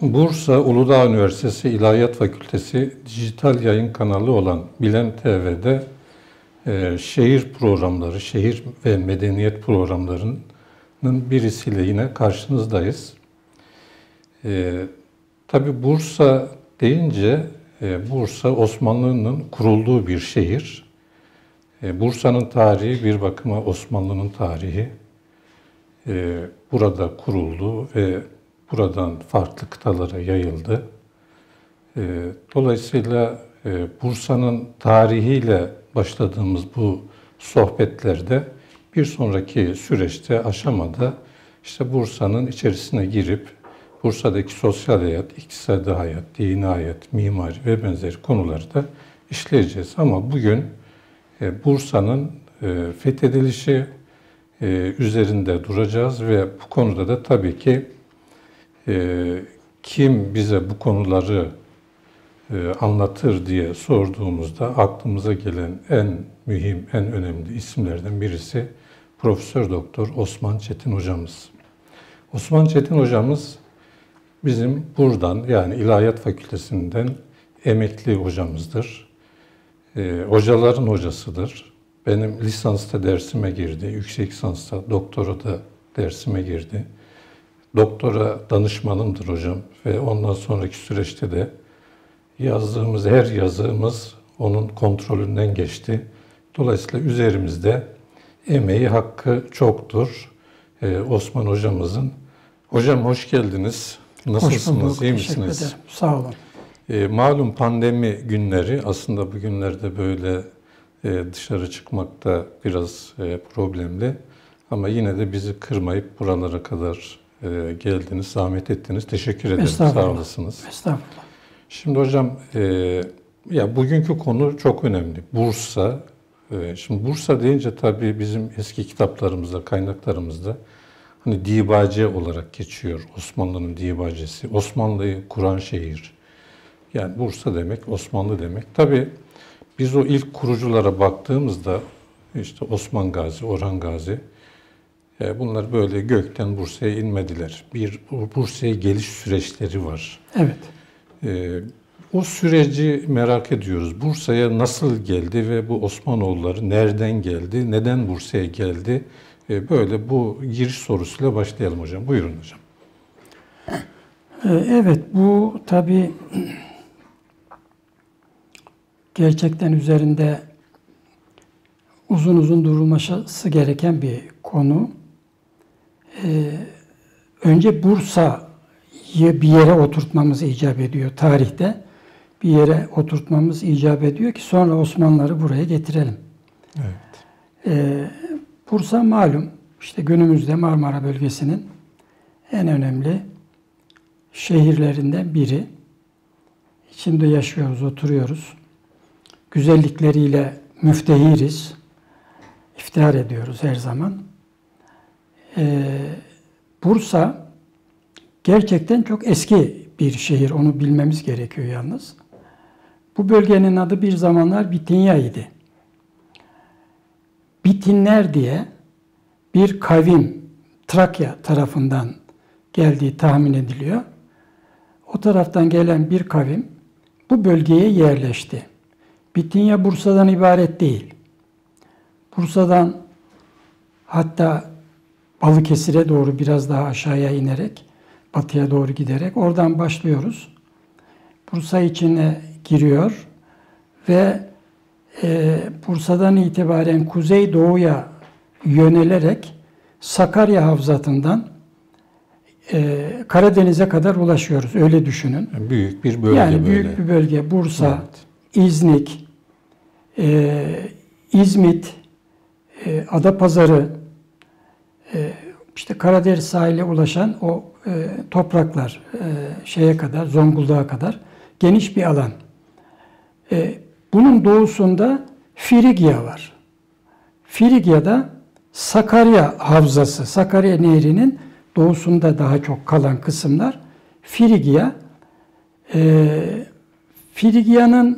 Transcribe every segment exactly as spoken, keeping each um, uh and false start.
Bursa Uludağ Üniversitesi İlahiyat Fakültesi dijital yayın kanalı olan Bilen T V'de e, şehir programları, şehir ve medeniyet programlarının birisiyle yine karşınızdayız. E, tabii Bursa deyince e, Bursa Osmanlı'nın kurulduğu bir şehir. E, Bursa'nın tarihi bir bakıma Osmanlı'nın tarihi. E, burada kuruldu ve buradan farklı kıtalara yayıldı. Dolayısıyla Bursa'nın tarihiyle başladığımız bu sohbetlerde bir sonraki süreçte, aşamada işte Bursa'nın içerisine girip Bursa'daki sosyal hayat, iktisadi hayat, dini hayat, mimari ve benzeri konuları da işleyeceğiz. Ama bugün Bursa'nın fethedilişi üzerinde duracağız ve bu konuda da tabii ki Ee, kim bize bu konuları e, anlatır diye sorduğumuzda aklımıza gelen en mühim, en önemli isimlerden birisi Profesör Doktor Osman Çetin hocamız. Osman Çetin hocamız bizim buradan, yani İlahiyat Fakültesinden emekli hocamızdır. E, hocaların hocasıdır. Benim lisansta dersime girdi, yüksek lisansta, doktora da dersime girdi. Doktora danışmanımdır hocam ve ondan sonraki süreçte de yazdığımız her yazımız onun kontrolünden geçti. Dolayısıyla üzerimizde emeği, hakkı çoktur ee, Osman hocamızın. Hocam hoş geldiniz. Nasılsınız? Hoş bulduk. İyi Teşekkür misiniz? ederim. Sağ olun. Ee, malum pandemi günleri, aslında bu günlerde böyle e, dışarı çıkmakta biraz e, problemli. Ama yine de bizi kırmayıp buralara kadar geldiniz, zahmet ettiniz. Teşekkür ederim. Sağ olasınız. Estağfurullah. Şimdi hocam, e, ya bugünkü konu çok önemli. Bursa. E, şimdi Bursa deyince tabii bizim eski kitaplarımızda, kaynaklarımızda hani Dibace olarak geçiyor. Osmanlı'nın Dibacesi. Osmanlı'yı kuran şehir. Yani Bursa demek, Osmanlı demek. Tabii biz o ilk kuruculara baktığımızda işte Osman Gazi, Orhan Gazi, bunlar böyle gökten Bursa'ya inmediler. Bir Bursa'ya geliş süreçleri var. Evet. Ee, o süreci merak ediyoruz. Bursa'ya nasıl geldi ve bu Osmanoğulları nereden geldi, neden Bursa'ya geldi? Ee, böyle bu giriş sorusuyla başlayalım hocam. Buyurun hocam. Evet, bu tabii gerçekten üzerinde uzun uzun durulması gereken bir konu. Ee, önce Bursa'yı bir yere oturtmamız icap ediyor tarihte. Bir yere oturtmamız icap ediyor ki sonra Osmanlıları buraya getirelim. Evet. Ee, Bursa malum işte günümüzde Marmara bölgesinin en önemli şehirlerinden biri. İçinde yaşıyoruz, oturuyoruz. Güzellikleriyle müftehiriz. İftihar ediyoruz her zaman. Ee, Bursa gerçekten çok eski bir şehir. Onu bilmemiz gerekiyor yalnız. Bu bölgenin adı bir zamanlar Bitinya idi. Bitinler diye bir kavim Trakya tarafından geldiği tahmin ediliyor. O taraftan gelen bir kavim bu bölgeye yerleşti. Bitinya Bursa'dan ibaret değil. Bursa'dan hatta Balıkesir'e doğru biraz daha aşağıya inerek, batıya doğru giderek oradan başlıyoruz. Bursa içine giriyor ve e, Bursa'dan itibaren kuzeydoğuya yönelerek Sakarya Havzatı'ndan e, Karadeniz'e kadar ulaşıyoruz. Öyle düşünün. Büyük bir bölge yani böyle. büyük bir bölge. Bursa, evet. İznik, e, İzmit, e, Adapazarı, e, işte Karadeniz sahiline ulaşan o e, topraklar e, şeye kadar, Zonguldak'a kadar geniş bir alan. E, bunun doğusunda Frigya var. Frigya'da Sakarya Havzası, Sakarya Nehri'nin doğusunda daha çok kalan kısımlar Frigya. E, Frigya'nın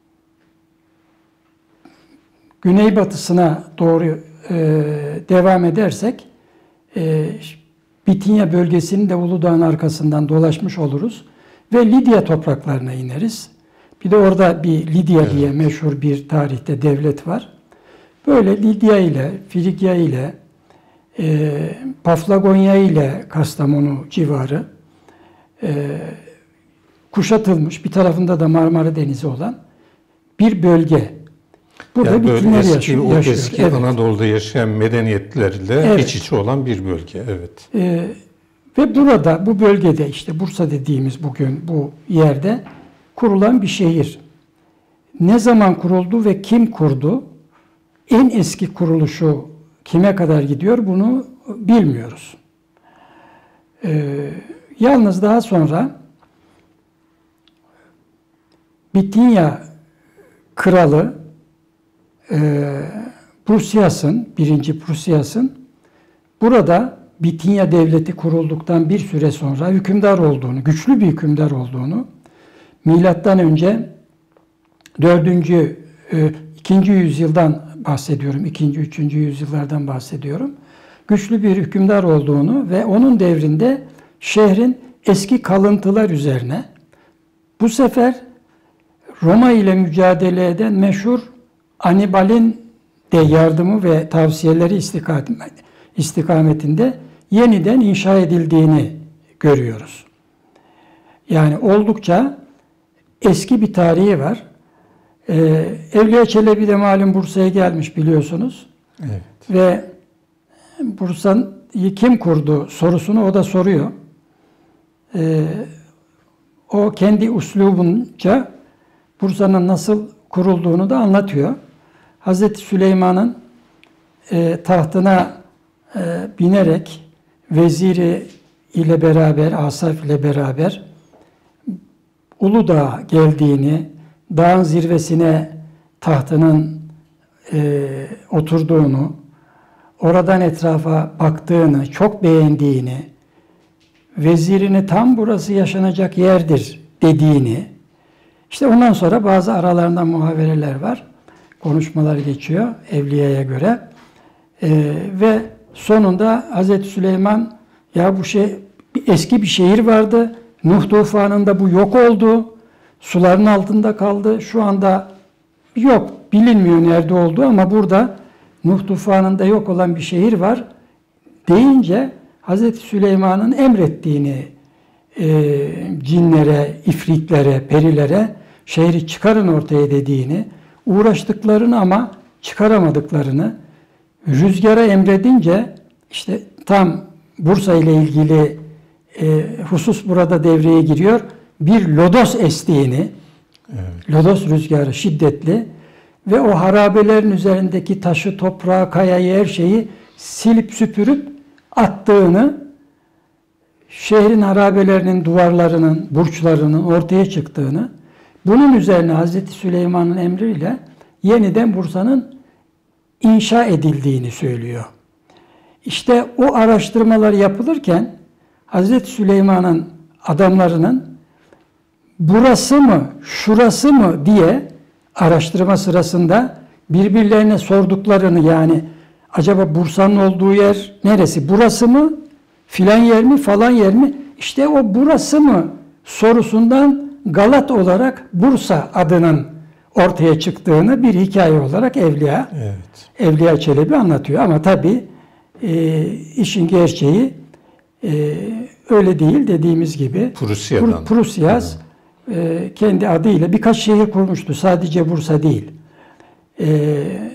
güneybatısına doğru e, devam edersek e, Bitinya bölgesini de Uludağ'ın arkasından dolaşmış oluruz. ve Lidya topraklarına ineriz. Bir de orada bir Lidya Evet. diye meşhur bir tarihte devlet var. Böyle Lidya ile, Frigya ile, e, Paflagonya ile Kastamonu civarı e, kuşatılmış, bir tarafında da Marmara Denizi olan bir bölge. Burada Yani böyle bütünler eski, yaşıyor. o yaşıyor. eski Evet. Anadolu'da yaşayan medeniyetlerle Evet. iç içe olan bir bölge. Evet. Ee, ve burada, bu bölgede işte Bursa dediğimiz bugün bu yerde kurulan bir şehir. Ne zaman kuruldu ve kim kurdu? En eski kuruluşu kime kadar gidiyor bunu bilmiyoruz. Ee, yalnız daha sonra Bitinya kralı e, Prusyas'ın, birinci Prusyas'ın burada Bitinya devleti kurulduktan bir süre sonra hükümdar olduğunu, güçlü bir hükümdar olduğunu, milattan önce dördüncü, ikinci yüzyıldan bahsediyorum, ikinci, üçüncü yüzyıllardan bahsediyorum. Güçlü bir hükümdar olduğunu ve onun devrinde şehrin eski kalıntılar üzerine bu sefer Roma ile mücadele eden meşhur Hannibal'in de yardımı ve tavsiyeleri istikametinde yeniden inşa edildiğini görüyoruz. Yani oldukça eski bir tarihi var. Ee, Evliya Çelebi de malum Bursa'ya gelmiş biliyorsunuz. Evet. Ve Bursa'yı kim kurdu sorusunu o da soruyor. Ee, o kendi uslubunca Bursa'nın nasıl kurulduğunu da anlatıyor. Hazreti Süleyman'ın e, tahtına e, binerek veziri ile beraber, Asaf ile beraber Uludağ'a geldiğini, dağın zirvesine tahtının e, oturduğunu, oradan etrafa baktığını, çok beğendiğini, vezirini tam burası yaşanacak yerdir dediğini, işte ondan sonra bazı aralarında muhavereler var, konuşmalar geçiyor Evliya'ya göre e, ve sonunda Hazreti Süleyman ya bu şey eski bir şehir vardı, Nuh tufanında bu yok oldu, suların altında kaldı, şu anda yok, bilinmiyor nerede olduğu ama burada Nuh tufanında yok olan bir şehir var deyince Hazreti Süleyman'ın emrettiğini e, cinlere, ifritlere, perilere şehri çıkarın ortaya dediğini, uğraştıklarını ama çıkaramadıklarını rüzgara emredince işte tam Bursa ile ilgili e, husus burada devreye giriyor. Bir lodos estiğini, evet. Lodos rüzgarı şiddetli ve o harabelerin üzerindeki taşı, toprağı, kayayı, her şeyi silip süpürüp attığını, şehrin harabelerinin, duvarlarının, burçlarının ortaya çıktığını, bunun üzerine Hazreti Süleyman'ın emriyle yeniden Bursa'nın inşa edildiğini söylüyor. İşte o araştırmalar yapılırken Hazreti Süleyman'ın adamlarının burası mı, şurası mı diye araştırma sırasında birbirlerine sorduklarını, yani acaba Bursa'nın olduğu yer neresi? Burası mı? Filan yer mi? Falan yer mi? İşte o burası mı sorusundan Galat olarak Bursa adının ortaya çıktığını bir hikaye olarak Evliya, evet. Evliya Çelebi anlatıyor. Ama tabii e, işin gerçeği e, öyle değil, dediğimiz gibi. Prusya'dan. Prusyas e, kendi adıyla birkaç şehir kurmuştu. Sadece Bursa değil. E,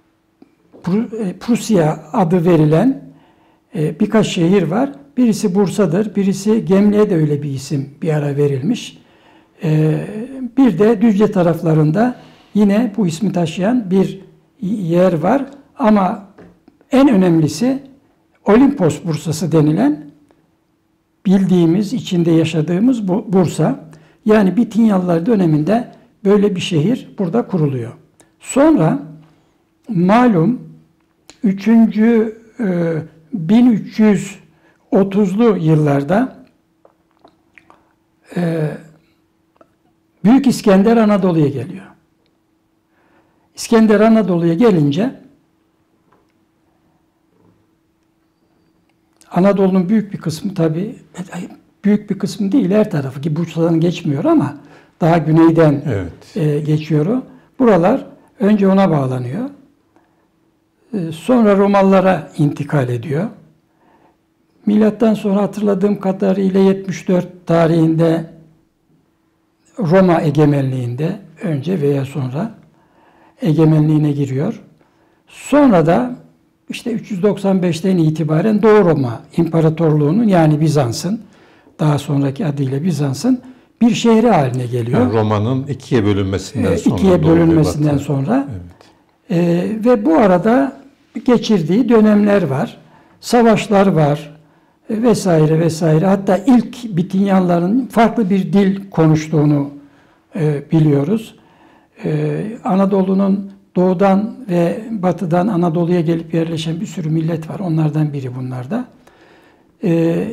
Prusya adı verilen e, birkaç şehir var. Birisi Bursa'dır. Birisi Gemli'ye de öyle bir isim bir ara verilmiş. E, bir de Düzce taraflarında yine bu ismi taşıyan bir yer var. Ama en önemlisi Olimpos Bursası denilen, bildiğimiz, içinde yaşadığımız bu Bursa. Yani Bitinyalılar döneminde böyle bir şehir burada kuruluyor. Sonra malum üçüncü bin üç yüz otuzlu yıllarda Büyük İskender Anadolu'ya geliyor. İskender Anadolu'ya gelince Anadolu'nun büyük bir kısmı tabii büyük bir kısmı değil, her tarafı ki Bursa'dan geçmiyor ama daha güneyden Evet. e, geçiyor o. Buralar önce ona bağlanıyor. E, sonra Romalılara intikal ediyor. Milattan sonra hatırladığım kadarıyla yetmiş dört tarihinde Roma egemenliğinde önce veya sonra egemenliğine giriyor. Sonra da işte üç yüz doksan beşten itibaren Doğu Roma İmparatorluğu'nun yani Bizans'ın daha sonraki adıyla Bizans'ın bir şehri haline geliyor. Yani Roma'nın ikiye bölünmesinden e, sonra. ikiye bölünmesinden Batı. sonra. Evet. E, ve bu arada geçirdiği dönemler var. Savaşlar var e, vesaire vesaire. Hatta ilk Bitinyanların farklı bir dil konuştuğunu e, biliyoruz. E, Anadolu'nun doğudan ve batıdan Anadolu'ya gelip yerleşen bir sürü millet var. Onlardan biri bunlar da. E,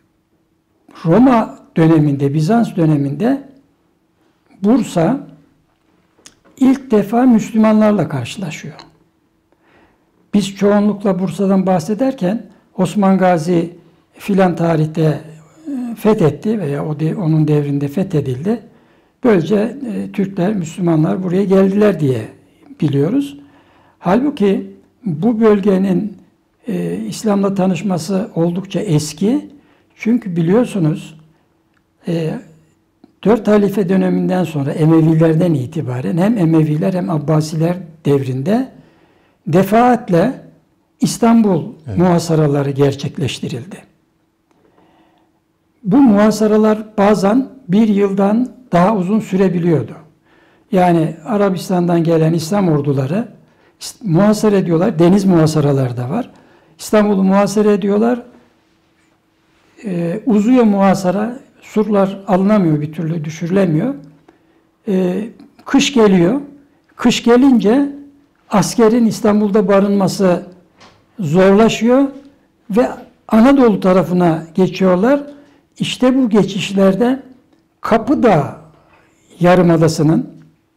Roma döneminde, Bizans döneminde Bursa ilk defa Müslümanlarla karşılaşıyor. Biz çoğunlukla Bursa'dan bahsederken Osman Gazi filan tarihte fethetti veya o de, onun devrinde fethedildi. Böylece e, Türkler, Müslümanlar buraya geldiler diye biliyoruz. Halbuki bu bölgenin e, İslam'la tanışması oldukça eski. Çünkü biliyorsunuz e, dört halife döneminden sonra Emevilerden itibaren hem Emeviler hem Abbasiler devrinde defaatle İstanbul evet. muhasaraları gerçekleştirildi. Bu muhasaralar bazen bir yıldan daha uzun sürebiliyordu. Yani Arabistan'dan gelen İslam orduları muhasara ediyorlar. Deniz muhasaraları da var. İstanbul'u muhasara ediyorlar. Ee, uzuyor muhasara. Surlar alınamıyor, bir türlü düşürülemiyor. Ee, kış geliyor. Kış gelince askerin İstanbul'da barınması zorlaşıyor ve Anadolu tarafına geçiyorlar. İşte bu geçişlerde Kapıdağ Yarımadası'nın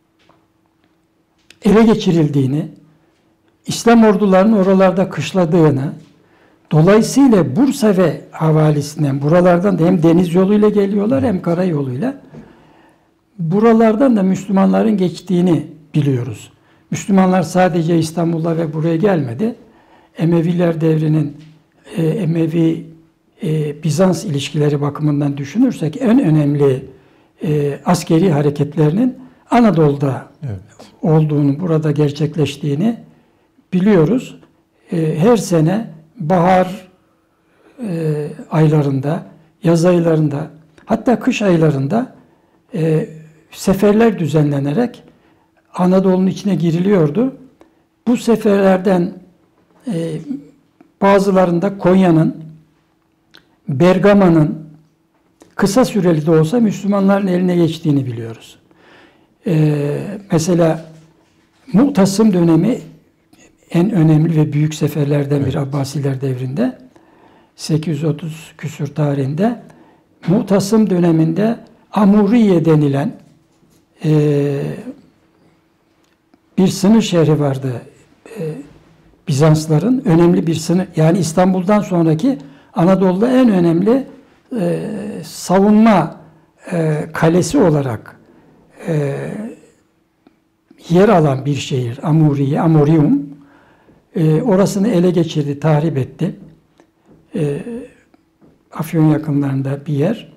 ele geçirildiğini, İslam ordularının oralarda kışladığını, dolayısıyla Bursa ve havalisinden, buralardan da hem deniz yoluyla geliyorlar hem karayoluyla, buralardan da Müslümanların geçtiğini biliyoruz. Müslümanlar sadece İstanbul'a ve buraya gelmedi. Emeviler devrinin e, Emevi e, Bizans ilişkileri bakımından düşünürsek en önemli e, askeri hareketlerinin Anadolu'da evet. olduğunu, burada gerçekleştiğini biliyoruz. E, her sene bahar e, aylarında, yaz aylarında, hatta kış aylarında e, seferler düzenlenerek Anadolu'nun içine giriliyordu. Bu seferlerden e, bazılarında Konya'nın, Bergama'nın kısa süreli de olsa Müslümanların eline geçtiğini biliyoruz. E, mesela Mu'tasım dönemi en önemli ve büyük seferlerden evet. bir Abbasiler devrinde. sekiz yüz otuz küsur tarihinde Mu'tasım döneminde Amuriye denilen e, bir sınır şehri vardı. E, Bizansların önemli bir sınır, yani İstanbul'dan sonraki Anadolu'da en önemli e, savunma e, kalesi olarak e, yer alan bir şehir. Amuriye, Amorium. E, orasını ele geçirdi, tahrip etti. E, Afyon yakınlarında bir yer.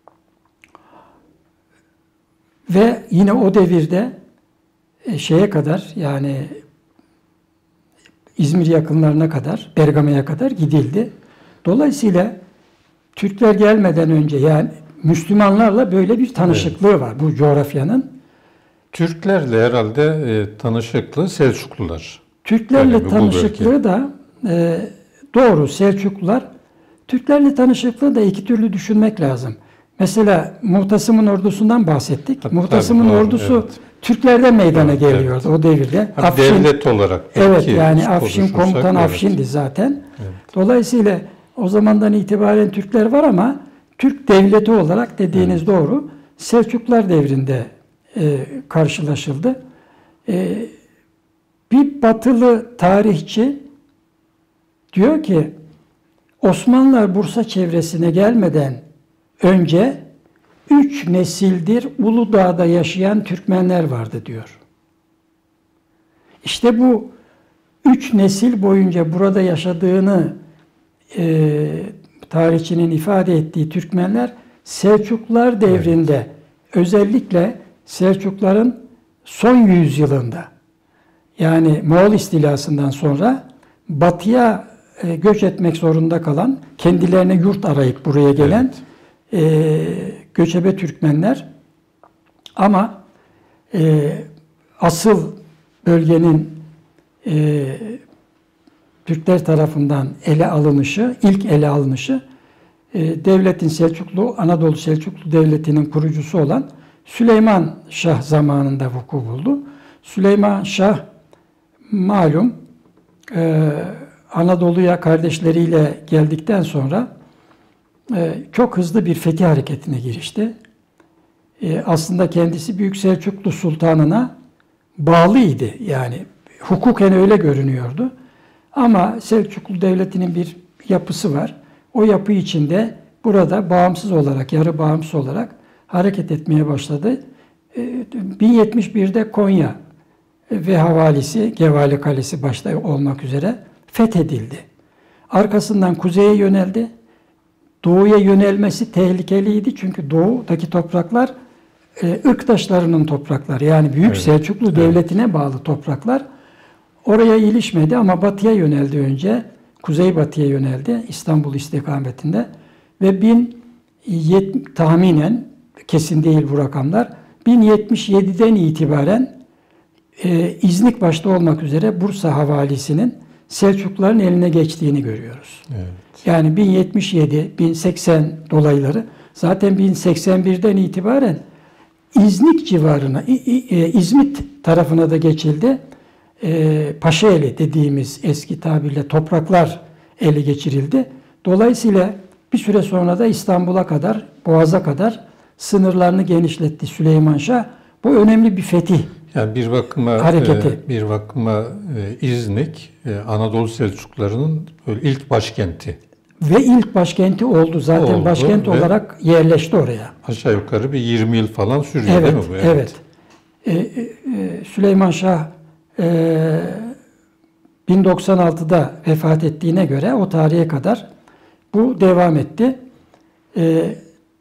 Ve yine o devirde e, şeye kadar, yani İzmir yakınlarına kadar, Bergama'ya kadar gidildi. Dolayısıyla Türkler gelmeden önce, yani Müslümanlarla böyle bir tanışıklığı evet. var bu coğrafyanın. Türklerle herhalde e, tanışıklığı Selçuklular. Türklerle yani tanışıklığı da e, doğru Selçuklular. Türklerle tanışıklığı da iki türlü düşünmek lazım. Mesela Mu'tasım'ın ordusundan bahsettik. Tabii, Mu'tasım'ın tabii, ordusu evet. Türklerden meydana evet, geliyordu evet. o devirde. Tabii Afşin, devlet olarak. Evet yani Afşin komutan evet. Afşin'di zaten. Evet. Dolayısıyla o zamandan itibaren Türkler var ama Türk devleti olarak dediğiniz evet. doğru. Selçuklular devrinde e, karşılaşıldı. E, bir batılı tarihçi diyor ki Osmanlılar Bursa çevresine gelmeden önce üç nesildir Uludağ'da yaşayan Türkmenler vardı diyor. İşte bu üç nesil boyunca burada yaşadığını e, tarihçinin ifade ettiği Türkmenler Selçuklular devrinde, evet, özellikle Selçukluların son yüzyılında, yani Moğol istilasından sonra batıya e, göç etmek zorunda kalan, kendilerine yurt arayıp buraya gelen, evet, e, göçebe Türkmenler, ama e, asıl bölgenin e, Türkler tarafından ele alınışı, ilk ele alınışı e, devletin Selçuklu, Anadolu Selçuklu Devleti'nin kurucusu olan Süleyman Şah zamanında vuku buldu. Süleyman Şah malum e, Anadolu'ya kardeşleriyle geldikten sonra e, çok hızlı bir fetih hareketine girişti. E, aslında kendisi Büyük Selçuklu Sultanı'na bağlıydı. Yani hukuken öyle görünüyordu. Ama Selçuklu Devleti'nin bir yapısı var. O yapı içinde burada bağımsız olarak, yarı bağımsız olarak hareket etmeye başladı. bin yetmiş birde Konya ve havalisi, Gevali Kalesi başta olmak üzere fethedildi. Arkasından kuzeye yöneldi. Doğuya yönelmesi tehlikeliydi. Çünkü doğudaki topraklar ırktaşlarının toprakları. Yani Büyük, evet, Selçuklu Devleti'ne, evet, bağlı topraklar. Oraya ilişmedi ama batıya yöneldi önce. Kuzeybatıya yöneldi İstanbul istikametinde. Ve bin tahminen, kesin değil bu rakamlar, bin yetmiş yediden itibaren e, İznik başta olmak üzere Bursa havalisinin Selçukluların eline geçtiğini görüyoruz. Evet. Yani bin yetmiş yedi, bin seksen dolayları, zaten bin seksen birden itibaren İznik civarına, İzmit tarafına da geçildi. E, Paşaeli dediğimiz eski tabirle topraklar ele geçirildi. Dolayısıyla bir süre sonra da İstanbul'a kadar, Boğaz'a kadar sınırlarını genişletti Süleyman Şah. Bu önemli bir fetih. Yani bir bakıma hareketi. E, bir bakıma e, İznik e, Anadolu Selçuklularının böyle ilk başkenti. Ve ilk başkenti oldu. Zaten oldu, başkent olarak yerleşti oraya. Aşağı yukarı bir yirmi yıl falan sürüyor, evet, değil mi bu? Evet. evet. E, e, Süleyman Şah e, bin doksan altıda vefat ettiğine göre o tarihe kadar bu devam etti. E,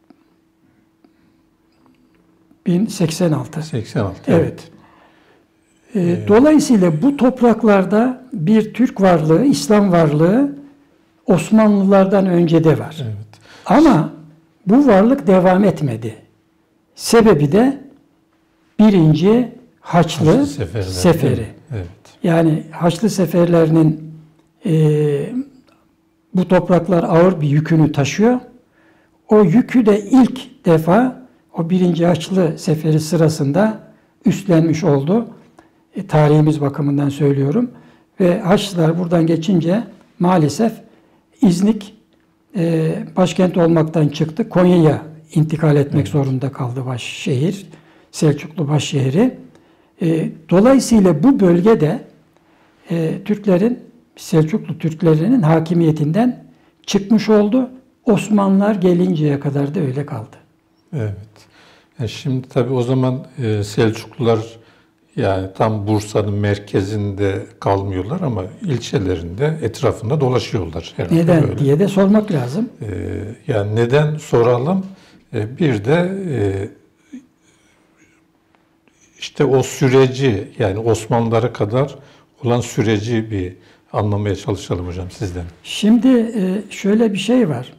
bin seksen altı. seksen altı. Evet. evet. E, dolayısıyla bu topraklarda bir Türk varlığı, İslam varlığı Osmanlılardan önce de var. Evet. Ama bu varlık devam etmedi. Sebebi de birinci Haçlı, Haçlı Seferler, Seferi. Evet. Yani Haçlı Seferlerinin e, bu topraklar ağır bir yükünü taşıyor. O yükü de ilk defa o birinci Haçlı Seferi sırasında üstlenmiş oldu. E, tarihimiz bakımından söylüyorum. Ve Haçlılar buradan geçince maalesef İznik e, başkent olmaktan çıktı. Konya'ya intikal etmek, evet, zorunda kaldı başşehir. Selçuklu başşehri. E, dolayısıyla bu bölgede e, Türklerin, Selçuklu Türklerinin hakimiyetinden çıkmış oldu. Osmanlılar gelinceye kadar da öyle kaldı. Evet. Yani şimdi tabii o zaman e, Selçuklular yani tam Bursa'nın merkezinde kalmıyorlar ama ilçelerinde, etrafında dolaşıyorlar herhalde. Neden böyle diye de sormak lazım. Ee, yani neden soralım? Ee, bir de e, işte o süreci, yani Osmanlılara kadar olan süreci bir anlamaya çalışalım hocam sizden. Şimdi e, şöyle bir şey var.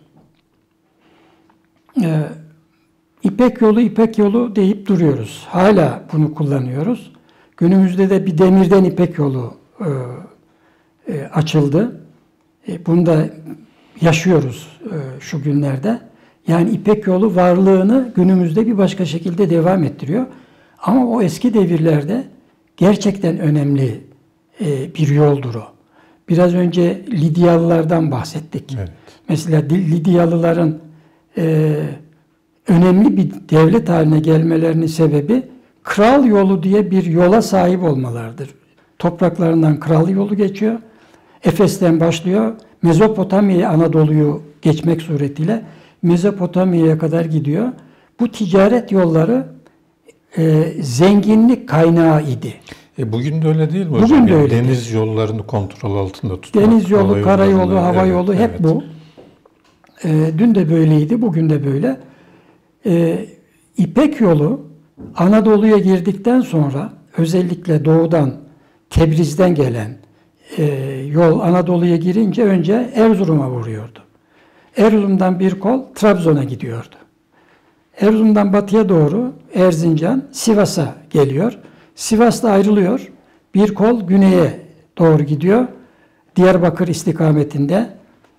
E, İpek yolu, İpek yolu deyip duruyoruz. Hala bunu kullanıyoruz. Günümüzde de bir demirden İpek yolu e, e, açıldı. E, bunu da yaşıyoruz e, şu günlerde. Yani İpek yolu varlığını günümüzde bir başka şekilde devam ettiriyor. Ama o eski devirlerde gerçekten önemli e, bir yoldur o. Biraz önce Lidyalılardan bahsettik. Evet. Mesela Lidyalıların e, önemli bir devlet haline gelmelerinin sebebi Kral Yolu diye bir yola sahip olmalarıdır. Topraklarından Kral Yolu geçiyor. Efes'ten başlıyor. Mezopotamya, Anadolu'yu geçmek suretiyle Mezopotamya'ya kadar gidiyor. Bu ticaret yolları e, zenginlik kaynağı idi. E bugün de öyle değil mi hocam? Bugün de Yani öyle. deniz yollarını kontrol altında tutmak. Deniz yolu, hava karayolu, yollarını, hava evet, yolu hep evet. bu. E, dün de böyleydi, bugün de böyle. E, İpek yolu Anadolu'ya girdikten sonra özellikle doğudan, Tebriz'den gelen e, yol Anadolu'ya girince önce Erzurum'a vuruyordu. Erzurum'dan bir kol Trabzon'a gidiyordu. Erzurum'dan batıya doğru Erzincan, Sivas'a geliyor. Sivas'ta ayrılıyor. Bir kol güneye doğru gidiyor. Diyarbakır istikametinde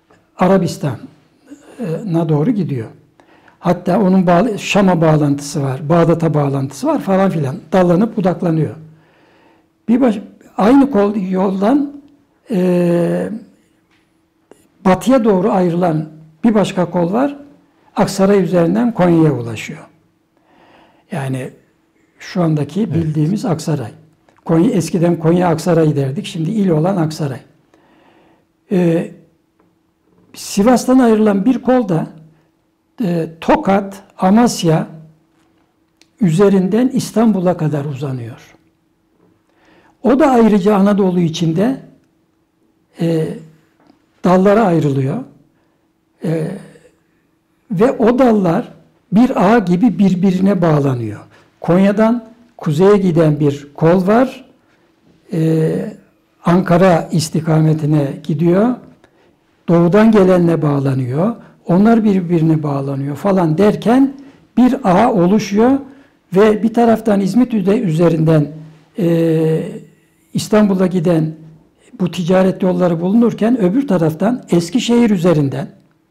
Arabistan'a doğru gidiyor. Hatta onun bağlı, Şam'a bağlantısı var, Bağdat'a bağlantısı var falan filan. Dallanıp budaklanıyor. Bir baş, aynı kol yoldan e, batıya doğru ayrılan bir başka kol var. Aksaray üzerinden Konya'ya ulaşıyor. Yani şu andaki bildiğimiz evet. Aksaray. Konya, eskiden Konya Aksaray derdik. Şimdi il olan Aksaray. Ee, Sivas'tan ayrılan bir kol da e, Tokat, Amasya üzerinden İstanbul'a kadar uzanıyor. O da ayrıca Anadolu içinde e, dallara ayrılıyor. E, ve o dallar bir ağ gibi birbirine bağlanıyor. Konya'dan kuzeye giden bir kol var. Ee, Ankara istikametine gidiyor. Doğudan gelenle bağlanıyor. Onlar birbirine bağlanıyor falan derken bir ağ oluşuyor ve bir taraftan İzmit üzerinden e, İstanbul'a giden bu ticaret yolları bulunurken öbür taraftan Eskişehir üzerinden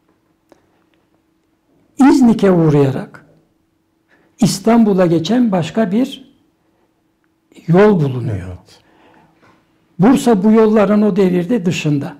İznik'e uğrayarak İstanbul'a geçen başka bir yol bulunuyor. Evet. Bursa bu yolların o devirde dışında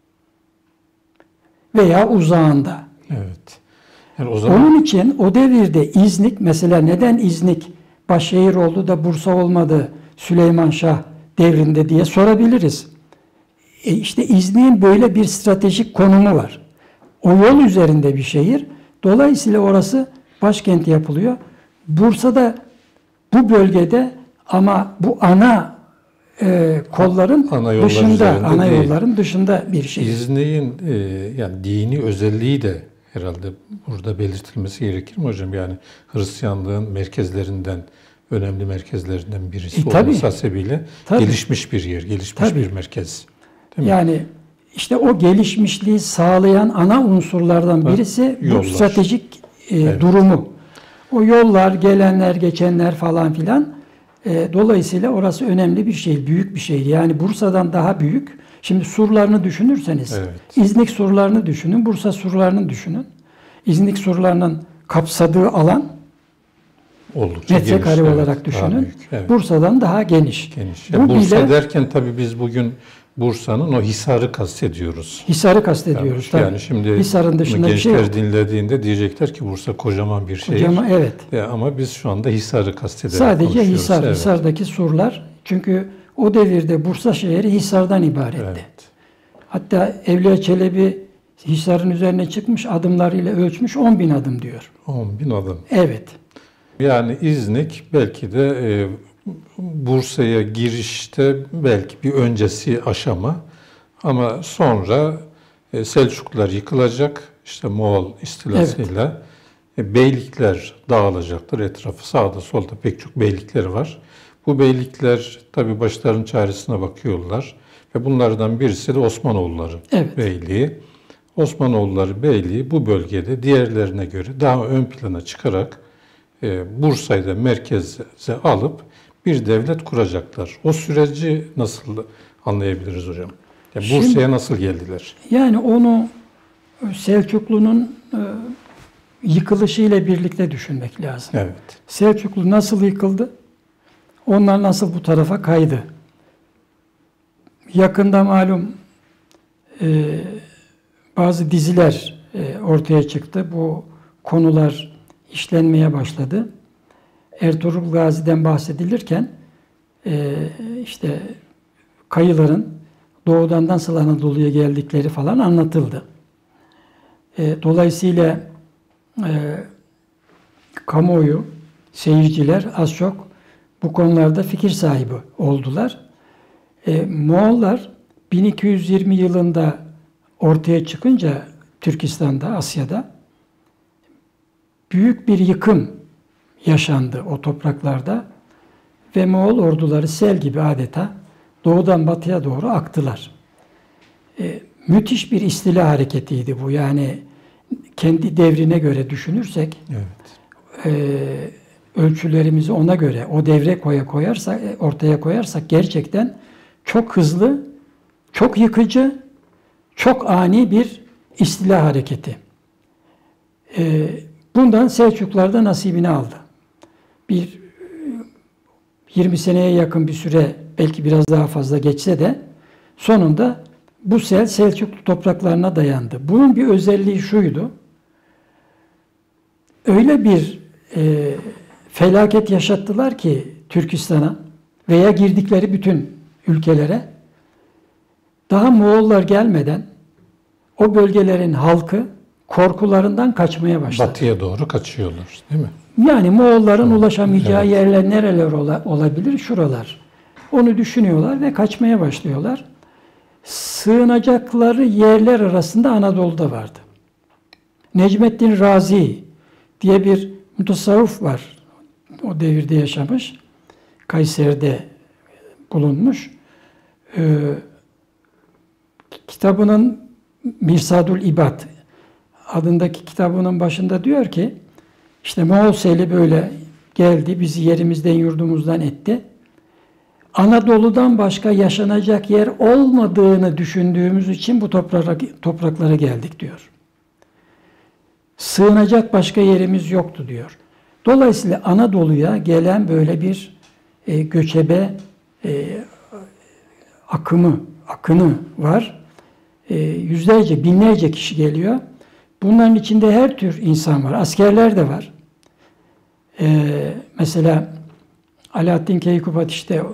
veya uzağında. Evet. Yani o zaman... Onun için o devirde İznik, mesela neden İznik başşehir oldu da Bursa olmadı Süleyman Şah devrinde diye sorabiliriz. E işte İznik'in böyle bir stratejik konumu var. O yol üzerinde bir şehir. Dolayısıyla orası başkent yapılıyor. Bursa'da bu bölgede ama bu ana e, kolların ana dışında, ana değil. yolların dışında bir şey. İznik'in e, yani dini özelliği de herhalde burada belirtilmesi gerekir mi hocam? Yani Hristiyanlığın merkezlerinden, önemli merkezlerinden birisi e, olması hasebiyle tabii. gelişmiş bir yer, gelişmiş tabii. bir merkez. Değil mi? Yani işte o gelişmişliği sağlayan ana unsurlardan birisi ha, bu stratejik e, evet. durumu. O yollar, gelenler, geçenler falan filan. E, dolayısıyla orası önemli bir şey, büyük bir şey. Yani Bursa'dan daha büyük. Şimdi surlarını düşünürseniz, evet. İznik surlarını düşünün, Bursa surlarını düşünün. İznik surlarının kapsadığı alan oldukça metrekare geniş, olarak evet, düşünün. daha büyük, evet. Bursa'dan daha geniş. geniş. Yani Bu Bursa bile, derken tabii biz bugün Bursa'nın o Hisar'ı kastediyoruz. Hisar'ı kastediyoruz. Yani, yani şimdi Hisar'ın dışında gençler bir şey yok. dinlediğinde diyecekler ki Bursa kocaman bir şehir. Kocaman, evet. Ya, ama biz şu anda Hisar'ı kastederek Sadece konuşuyoruz. Hisar, evet. Hisar'daki surlar. Çünkü o devirde Bursa şehri Hisar'dan ibaretti. Evet. Hatta Evliya Çelebi Hisar'ın üzerine çıkmış, adımlarıyla ölçmüş, on bin adım diyor. on bin adım. Evet. Yani İznik belki de e, Bursa'ya girişte belki bir öncesi aşama ama sonra e, Selçuklular yıkılacak, işte Moğol istilasıyla evet. e, beylikler dağılacaktır. Etrafı sağda solda pek çok beylikler var. Bu beylikler tabii başlarının çaresine bakıyorlar ve bunlardan birisi de Osmanoğulları evet. Beyliği. Osmanoğulları Beyliği bu bölgede diğerlerine göre daha ön plana çıkarak e, Bursa'yı da merkeze alıp bir devlet kuracaklar. O süreci nasıl anlayabiliriz hocam? Yani Bursa'ya nasıl geldiler? Yani onu Selçuklu'nun e, yıkılışıyla birlikte düşünmek lazım. Evet. Selçuklu nasıl yıkıldı? Onlar nasıl bu tarafa kaydı? Yakında malum e, bazı diziler e, ortaya çıktı. Bu konular işlenmeye başladı. Ertuğrul Gazi'den bahsedilirken e, işte kayıların doğudan nasıl Anadolu'ya geldikleri falan anlatıldı. E, dolayısıyla e, kamuoyu, seyirciler az çok bu konularda fikir sahibi oldular. E, Moğollar bin iki yüz yirmi yılında ortaya çıkınca Türkistan'da, Asya'da büyük bir yıkım yaşandı o topraklarda ve Moğol orduları sel gibi adeta doğudan batıya doğru aktılar. E, müthiş bir istila hareketiydi bu. Yani kendi devrine göre düşünürsek, evet. e, ölçülerimizi ona göre, o devre koya koyarsak, ortaya koyarsak gerçekten çok hızlı, çok yıkıcı, çok ani bir istila hareketi. E, bundan Selçuklular da nasibini aldı. Bir yirmi seneye yakın bir süre, belki biraz daha fazla geçse de sonunda bu sel Selçuklu topraklarına dayandı. Bunun bir özelliği şuydu. Öyle bir e, felaket yaşattılar ki Türkistan'a veya girdikleri bütün ülkelere, daha Moğollar gelmeden o bölgelerin halkı korkularından kaçmaya başladı. Batıya doğru kaçıyorlar, değil mi? Yani Moğolların evet. ulaşamayacağı evet. yerler nereler ola, olabilir? Şuralar. Onu düşünüyorlar ve kaçmaya başlıyorlar. Sığınacakları yerler arasında Anadolu'da vardı. Necmettin Razi diye bir mutasavvuf var. O devirde yaşamış. Kayseri'de bulunmuş. Ee, kitabının Mirsadul İbad adındaki kitabının başında diyor ki, işte Moğol seli böyle geldi, bizi yerimizden yurdumuzdan etti. Anadolu'dan başka yaşanacak yer olmadığını düşündüğümüz için bu topraklara, topraklara geldik diyor. Sığınacak başka yerimiz yoktu diyor. Dolayısıyla Anadolu'ya gelen böyle bir e, göçebe e, akımı, akını var. E, yüzlerce, binlerce kişi geliyor. Bunların içinde her tür insan var. Askerler de var. Ee, mesela Alaaddin Keykubat işte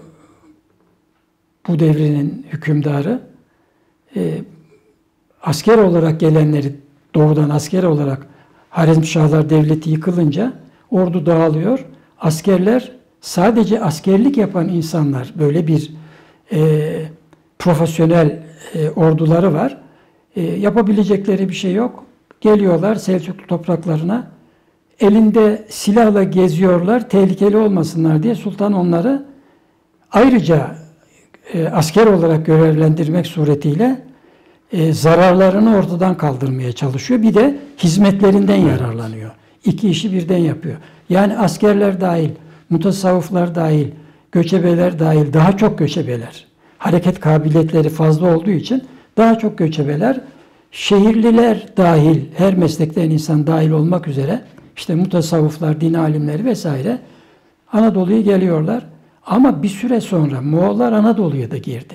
bu devrinin hükümdarı. Ee, asker olarak gelenleri, doğudan asker olarak Haremşahlar Devleti yıkılınca ordu dağılıyor. Askerler, sadece askerlik yapan insanlar, böyle bir e, profesyonel e, orduları var. E, yapabilecekleri bir şey yok. Geliyorlar Selçuklu topraklarına, elinde silahla geziyorlar, tehlikeli olmasınlar diye sultan onları ayrıca e, asker olarak görevlendirmek suretiyle e, zararlarını ortadan kaldırmaya çalışıyor. Bir de hizmetlerinden evet. yararlanıyor. İki işi birden yapıyor. Yani askerler dahil, mutasavvıflar dahil, göçebeler dahil, daha çok göçebeler. Hareket kabiliyetleri fazla olduğu için daha çok göçebeler, şehirliler dahil, her meslekten insan dahil olmak üzere, işte mutasavvıflar, din alimleri vesaire Anadolu'ya geliyorlar. Ama bir süre sonra Moğollar Anadolu'ya da girdi.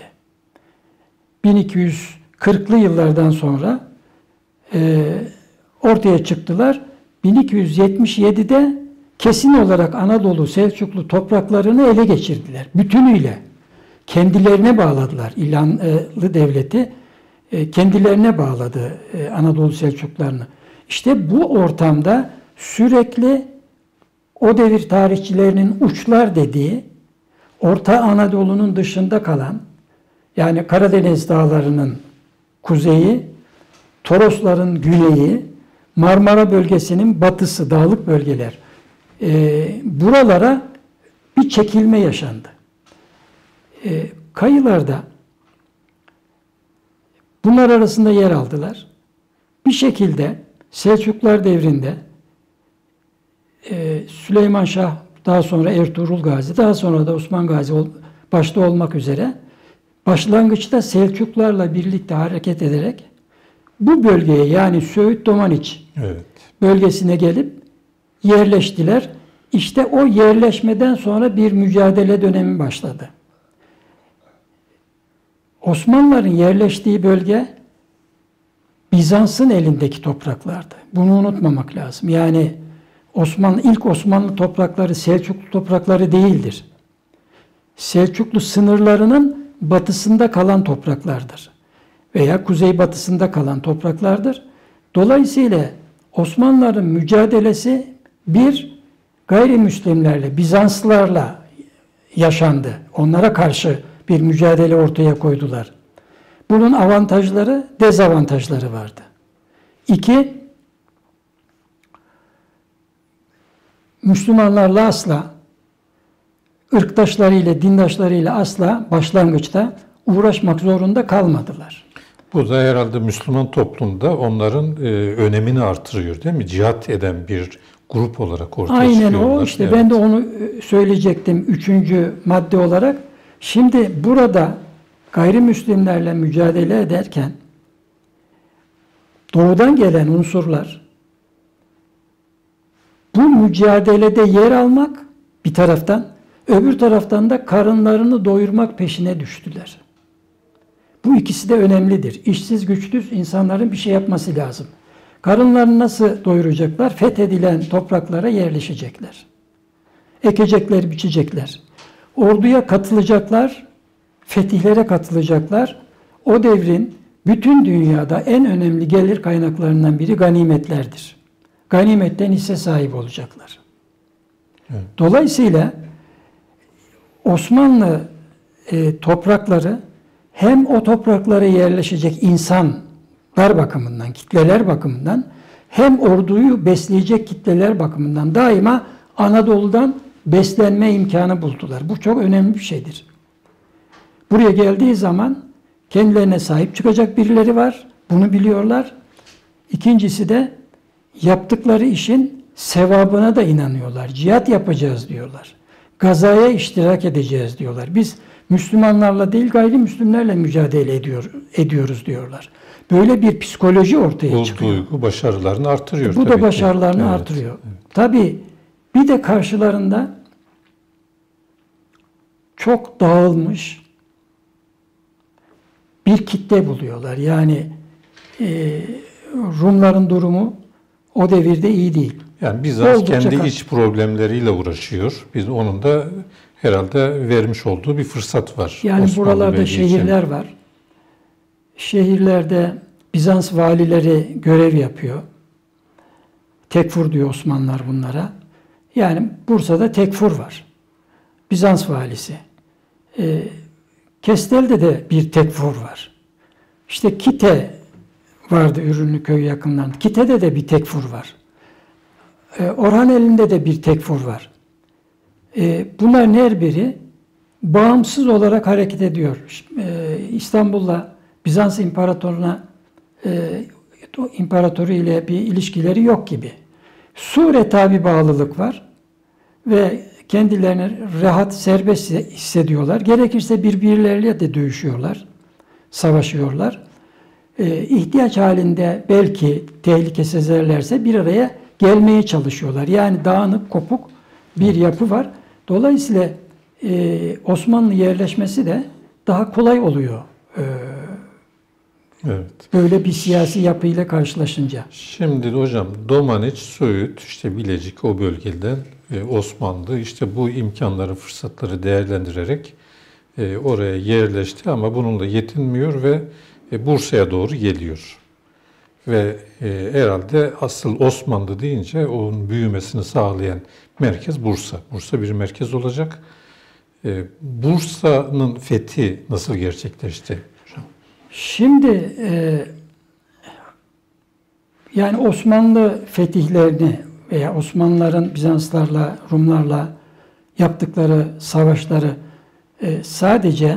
bin iki yüz kırklı yıllardan sonra e, ortaya çıktılar. bin iki yüz yetmiş yedide kesin olarak Anadolu Selçuklu topraklarını ele geçirdiler. Bütünüyle. Kendilerine bağladılar. İlhanlı devleti kendilerine bağladı Anadolu Selçuklularını. İşte bu ortamda sürekli o devir tarihçilerinin uçlar dediği, Orta Anadolu'nun dışında kalan, yani Karadeniz dağlarının kuzeyi, Torosların güneyi, Marmara bölgesinin batısı, dağlık bölgeler, e, buralara bir çekilme yaşandı. E, kayılarda bunlar arasında yer aldılar. Bir şekilde Selçuklular devrinde e, Süleyman Şah, daha sonra Ertuğrul Gazi, daha sonra da Osman Gazi ol, başta olmak üzere başlangıçta Selçuklularla birlikte hareket ederek bu bölgeye, yani Söğüt Domaniç evet. bölgesine gelip yerleştiler. İşte o yerleşmeden sonra bir mücadele dönemi başladı. Osmanlıların yerleştiği bölge Bizans'ın elindeki topraklardı. Bunu unutmamak lazım. Yani Osmanlı, ilk Osmanlı toprakları Selçuklu toprakları değildir. Selçuklu sınırlarının batısında kalan topraklardır. Veya kuzeybatısında kalan topraklardır. Dolayısıyla Osmanlıların mücadelesi bir gayrimüslimlerle, Bizanslılarla yaşandı. Onlara karşı bir mücadele ortaya koydular. Bunun avantajları, dezavantajları vardı. İki, Müslümanlarla asla, ırktaşlarıyla, dindaşlarıyla asla başlangıçta uğraşmak zorunda kalmadılar. Bu da herhalde Müslüman toplumda onların e, önemini artırıyor değil mi? Cihat eden bir grup olarak ortaya Aynen çıkıyorlar. o işte Evet. ben de onu söyleyecektim üçüncü madde olarak. Şimdi burada gayrimüslimlerle mücadele ederken doğudan gelen unsurlar bu mücadelede yer almak bir taraftan, öbür taraftan da karınlarını doyurmak peşine düştüler. Bu ikisi de önemlidir. İşsiz güçsüz insanların bir şey yapması lazım. Karınlarını nasıl doyuracaklar? Fethedilen topraklara yerleşecekler. Ekecekler, biçecekler. Orduya katılacaklar, fetihlere katılacaklar. O devrin bütün dünyada en önemli gelir kaynaklarından biri ganimetlerdir. Ganimetten hisse sahibi olacaklar. Evet. Dolayısıyla Osmanlı e, toprakları hem o topraklara yerleşecek insanlar bakımından, kitleler bakımından hem orduyu besleyecek kitleler bakımından daima Anadolu'dan beslenme imkanı buldular. Bu çok önemli bir şeydir. Buraya geldiği zaman kendilerine sahip çıkacak birileri var. Bunu biliyorlar. İkincisi de yaptıkları işin sevabına da inanıyorlar. Cihat yapacağız diyorlar. Gazaya iştirak edeceğiz diyorlar. Biz Müslümanlarla değil gayrimüslimlerle mücadele ediyor, ediyoruz diyorlar. Böyle bir psikoloji ortaya Bu çıkıyor. duygu başarılarını artırıyor. Bu tabii da başarılarını ki. artırıyor. Evet, evet. Tabii bir de karşılarında çok dağılmış bir kitle buluyorlar. Yani e, Rumların durumu o devirde iyi değil. Yani Bizans Oldukça kendi kal- iç problemleriyle uğraşıyor. Biz onun da herhalde vermiş olduğu bir fırsat var. Yani Osmanlı buralarda Beyliği için. şehirler var. Şehirlerde Bizans valileri görev yapıyor. Tekfur diyor Osmanlılar bunlara. Yani Bursa'da Tekfur var. Bizans valisi. Ee, Kestel'de de bir Tekfur var. İşte Kite vardı Ürünlüköy yakından. Kite'de de bir Tekfur var. Ee, Orhaneli'nde de bir Tekfur var. Ee, bunların her biri bağımsız olarak hareket ediyor. Ee, İstanbul'la Bizans İmparatorluğu'na e, İmparatoru ile bir ilişkileri yok gibi. Sureta bir bağlılık var ve kendilerini rahat, serbest hissediyorlar. Gerekirse birbirleriyle de dövüşüyorlar, savaşıyorlar. Ee, ihtiyaç halinde belki tehlike sezerlerse bir araya gelmeye çalışıyorlar. Yani dağınık, kopuk bir yapı var. Dolayısıyla e, Osmanlı yerleşmesi de daha kolay oluyor. Ee, Evet. Böyle bir siyasi yapıyla karşılaşınca. Şimdi hocam Domaniç, Söğüt, işte Bilecik o bölgeden e, Osmanlı işte bu imkanları, fırsatları değerlendirerek e, oraya yerleşti ama bununla yetinmiyor ve e, Bursa'ya doğru geliyor. Ve e, herhalde asıl Osmanlı deyince onun büyümesini sağlayan merkez Bursa. Bursa bir merkez olacak. E, Bursa'nın fethi nasıl gerçekleşti hocam? Şimdi e, yani Osmanlı fetihlerini veya Osmanlıların Bizanslarla, Rumlarla yaptıkları savaşları e, sadece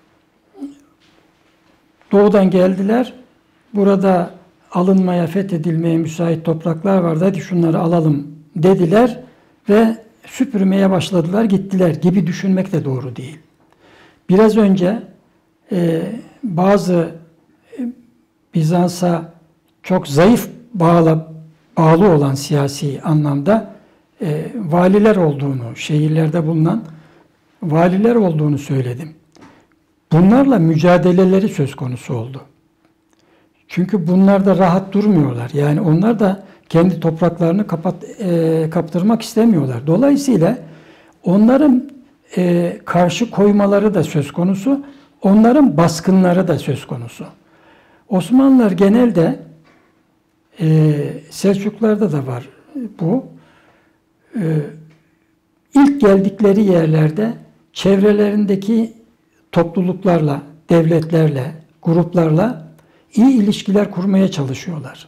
doğudan geldiler. Burada alınmaya, fethedilmeye müsait topraklar vardı. Hadi şunları alalım dediler ve süpürmeye başladılar, gittiler gibi düşünmek de doğru değil. Biraz önce e, bazı e, Bizans'a çok zayıf bağlı, bağlı olan siyasi anlamda e, valiler olduğunu, şehirlerde bulunan valiler olduğunu söyledim. Bunlarla mücadeleleri söz konusu oldu. Çünkü bunlar da rahat durmuyorlar. Yani onlar da kendi topraklarını kapat, e, kaptırmak istemiyorlar. Dolayısıyla onların e, karşı koymaları da söz konusu, onların baskınları da söz konusu. Osmanlılar genelde Ee, Selçuklularda da var bu. Ee, ilk geldikleri yerlerde çevrelerindeki topluluklarla, devletlerle, gruplarla iyi ilişkiler kurmaya çalışıyorlar.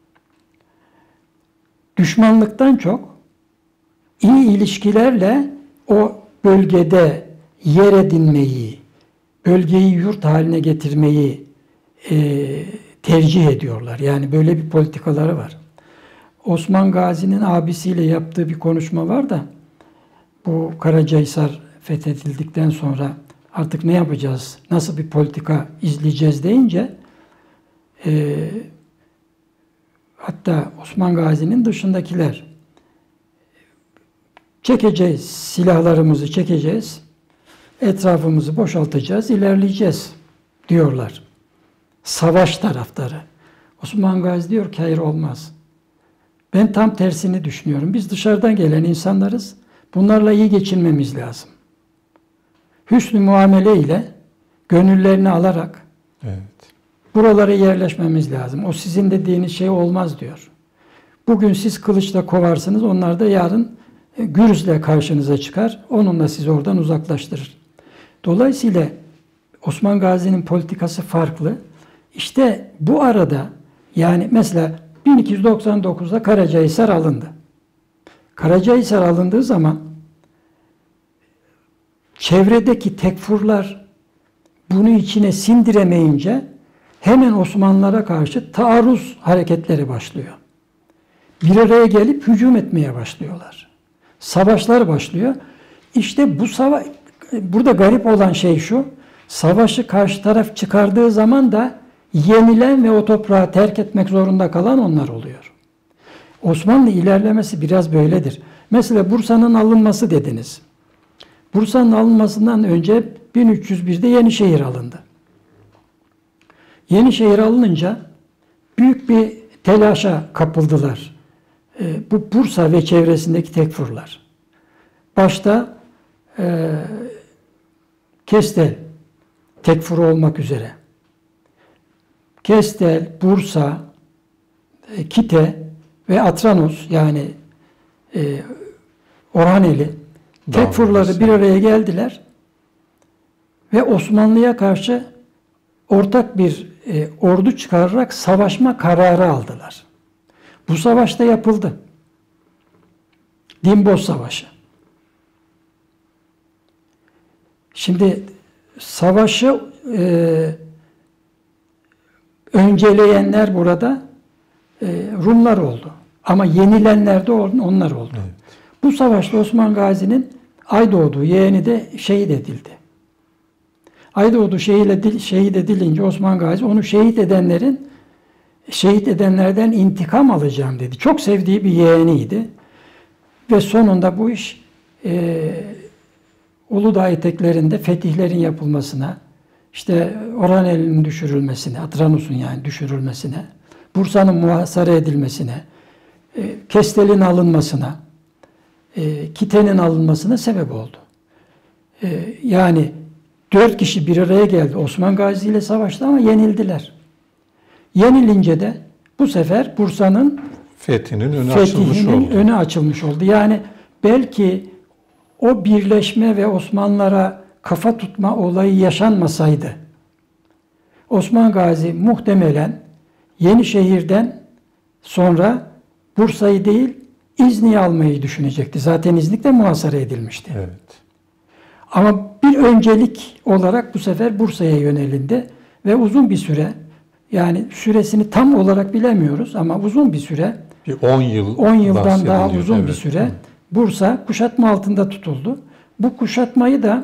Düşmanlıktan çok iyi ilişkilerle o bölgede yer edinmeyi, bölgeyi yurt haline getirmeyi e, tercih ediyorlar. Yani böyle bir politikaları var. Osman Gazi'nin abisiyle yaptığı bir konuşma var da bu Karacahisar fethedildikten sonra artık ne yapacağız, nasıl bir politika izleyeceğiz deyince e, hatta Osman Gazi'nin dışındakiler çekeceğiz, silahlarımızı çekeceğiz, etrafımızı boşaltacağız, ilerleyeceğiz diyorlar. Savaş taraftarı. Osman Gazi diyor ki hayır olmaz. Ben tam tersini düşünüyorum. Biz dışarıdan gelen insanlarız. Bunlarla iyi geçinmemiz lazım. Hüsnü muamele ile gönüllerini alarak evet. buralara yerleşmemiz lazım. O sizin dediğiniz şey olmaz diyor. Bugün siz kılıçla kovarsınız, onlar da yarın gürüzle karşınıza çıkar. Onunla sizi oradan uzaklaştırır. Dolayısıyla Osman Gazi'nin politikası farklı. İşte bu arada yani mesela bin iki yüz doksan dokuzda Karacahisar alındı. Karacahisar alındığı zaman çevredeki tekfurlar bunu içine sindiremeyince hemen Osmanlılara karşı taarruz hareketleri başlıyor. Bir araya gelip hücum etmeye başlıyorlar. Savaşlar başlıyor. İşte bu savaş, burada garip olan şey şu, savaşı karşı taraf çıkardığı zaman da yenilen ve o toprağı terk etmek zorunda kalan onlar oluyor. Osmanlı ilerlemesi biraz böyledir. Mesela Bursa'nın alınması dediniz. Bursa'nın alınmasından önce bin üç yüz birde Yenişehir alındı. Yenişehir alınınca büyük bir telaşa kapıldılar. E, bu Bursa ve çevresindeki tekfurlar. Başta e, Kestel tekfuru olmak üzere. Kestel, Bursa, e, Kite ve Atranos yani e, Orhaneli tekfurları bir araya geldiler ve Osmanlı'ya karşı ortak bir e, ordu çıkararak savaşma kararı aldılar. Bu savaş da yapıldı. Dimboz Savaşı. Şimdi savaşı e, önceleyenler burada e, Rumlar oldu. Ama yenilenler de onlar oldu. Evet. Bu savaşta Osman Gazi'nin Aydoğdu yeğeni de şehit edildi. Aydoğdu şehit edilince Osman Gazi onu şehit edenlerin şehit edenlerden intikam alacağım dedi. Çok sevdiği bir yeğeniydi. Ve sonunda bu iş e, Uludağ eteklerinde fetihlerin yapılmasına, işte Orhaneli'nin düşürülmesine, Atranos'un yani düşürülmesine, Bursa'nın muhasara edilmesine, e, Kestel'in alınmasına, e, Kite'nin alınmasına sebep oldu. E, yani dört kişi bir araya geldi. Osman Gazi ile savaştı ama yenildiler. Yenilince de bu sefer Bursa'nın fethinin önü açılmış oldu. önü açılmış oldu. Yani belki o birleşme ve Osmanlılara kafa tutma olayı yaşanmasaydı Osman Gazi muhtemelen Yenişehir'den sonra Bursa'yı değil İznik'i almayı düşünecekti. Zaten İznik de muhasara edilmişti. Evet. Ama bir öncelik olarak bu sefer Bursa'ya yönelindi ve uzun bir süre yani süresini tam olarak bilemiyoruz ama uzun bir süre bir on yıl on yıldan daha uzun evet. bir süre Bursa kuşatma altında tutuldu. Bu kuşatmayı da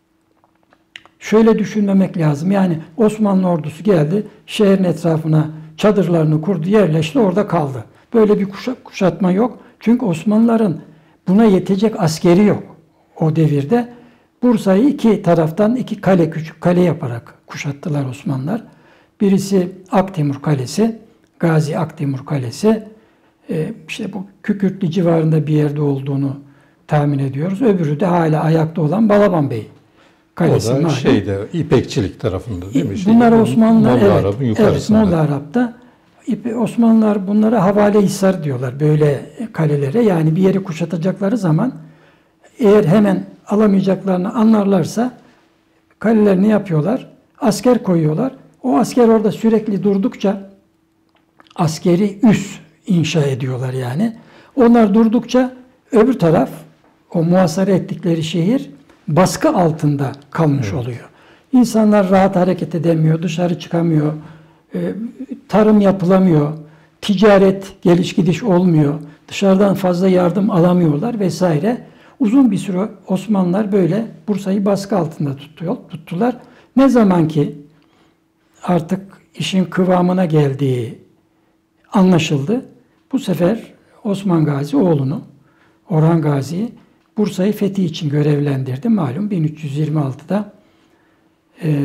şöyle düşünmemek lazım. Yani Osmanlı ordusu geldi, şehrin etrafına çadırlarını kurdu, yerleşti, orada kaldı. Böyle bir kuşatma yok. Çünkü Osmanlıların buna yetecek askeri yok o devirde. Bursa'yı iki taraftan iki kale, küçük kale yaparak kuşattılar Osmanlılar. Birisi Aktemur Kalesi, Gazi Aktemur Kalesi. Ee, işte bu Kükürtlü civarında bir yerde olduğunu tahmin ediyoruz. Öbürü de hala ayakta olan Balaban Bey Kalesi. O da malum. şeyde İpekçilik tarafında değil mi? Bunlar Osmanlılar Molla evet, Arap'ın evet yukarısında. Molla Arap'ta Osmanlılar bunlara havale-hisar diyorlar böyle kalelere. Yani bir yeri kuşatacakları zaman eğer hemen alamayacaklarını anlarlarsa kalelerini yapıyorlar. Asker koyuyorlar. O asker orada sürekli durdukça askeri üs inşa ediyorlar yani. Onlar durdukça öbür taraf o muhasara ettikleri şehir baskı altında kalmış evet. oluyor. İnsanlar rahat hareket edemiyor, dışarı çıkamıyor, e, tarım yapılamıyor, ticaret geliş gidiş olmuyor, dışarıdan fazla yardım alamıyorlar vesaire. Uzun bir süre Osmanlılar böyle Bursa'yı baskı altında tutuyor, tuttular. Ne zaman ki artık işin kıvamına geldiği anlaşıldı, bu sefer Osman Gazi oğlunu, Orhan Gazi'yi Bursa'yı fethi için görevlendirdi. Malum bin üç yüz yirmi altıda e,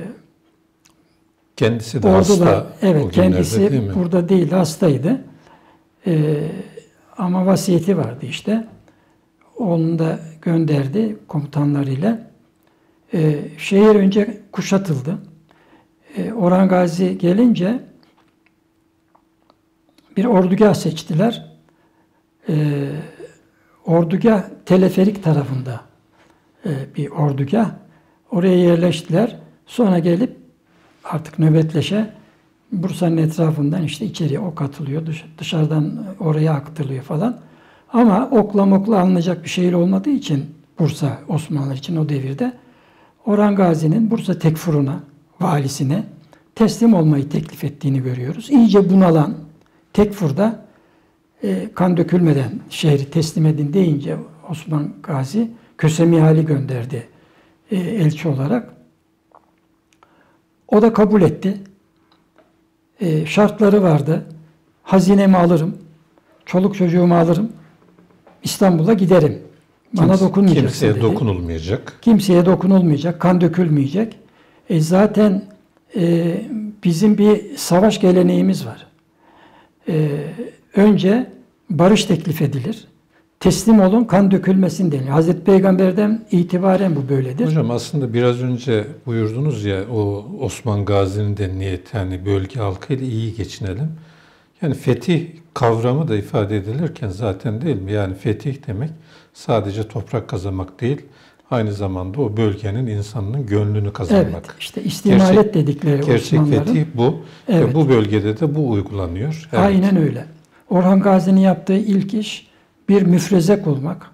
kendisi de hasta. Evet, kendisi değil burada değil, hastaydı. E, ama vasiyeti vardı işte. Onu da gönderdi komutanlarıyla. E, şehir önce kuşatıldı. E, Orhan Gazi gelince bir ordugah seçtiler. E, ordugah teleferik tarafında e, bir ordugah. Oraya yerleştiler. Sonra gelip artık nöbetleşe Bursa'nın etrafından işte içeriye ok atılıyor. Dış, dışarıdan oraya aktarılıyor falan. Ama okla mokla alınacak bir şehir olmadığı için Bursa Osmanlı için o devirde Orhan Gazi'nin Bursa Tekfur'una, valisine teslim olmayı teklif ettiğini görüyoruz. İyice bunalan Tekfur'da e, kan dökülmeden şehri teslim edin deyince Osman Gazi Kösemihal'i gönderdi e, elçi olarak. O da kabul etti. E, şartları vardı. Hazinemi alırım, çoluk çocuğumu alırım, İstanbul'a giderim. Bana Kimse, dokunmayacaksın kimseye dedi. dokunulmayacak. Kimseye dokunulmayacak, kan dökülmeyecek. E zaten e, bizim bir savaş geleneğimiz var. E, önce barış teklif edilir. Teslim olun, kan dökülmesin deniyor. Hazreti Peygamber'den itibaren bu böyledir. Hocam aslında biraz önce buyurdunuz ya o Osman Gazi'nin de niyeti hani bölge halkıyla iyi geçinelim. Yani fetih kavramı da ifade edilirken zaten değil mi? Yani fetih demek sadece toprak kazanmak değil, aynı zamanda o bölgenin insanının gönlünü kazanmak. Evet, işte istimalet gerçek, dedikleri gerçek Osmanlıların. Gerçek fetih bu. Evet. Ve bu bölgede de bu uygulanıyor. Evet. Aynen öyle. Orhan Gazi'nin yaptığı ilk iş bir müfreze kurmak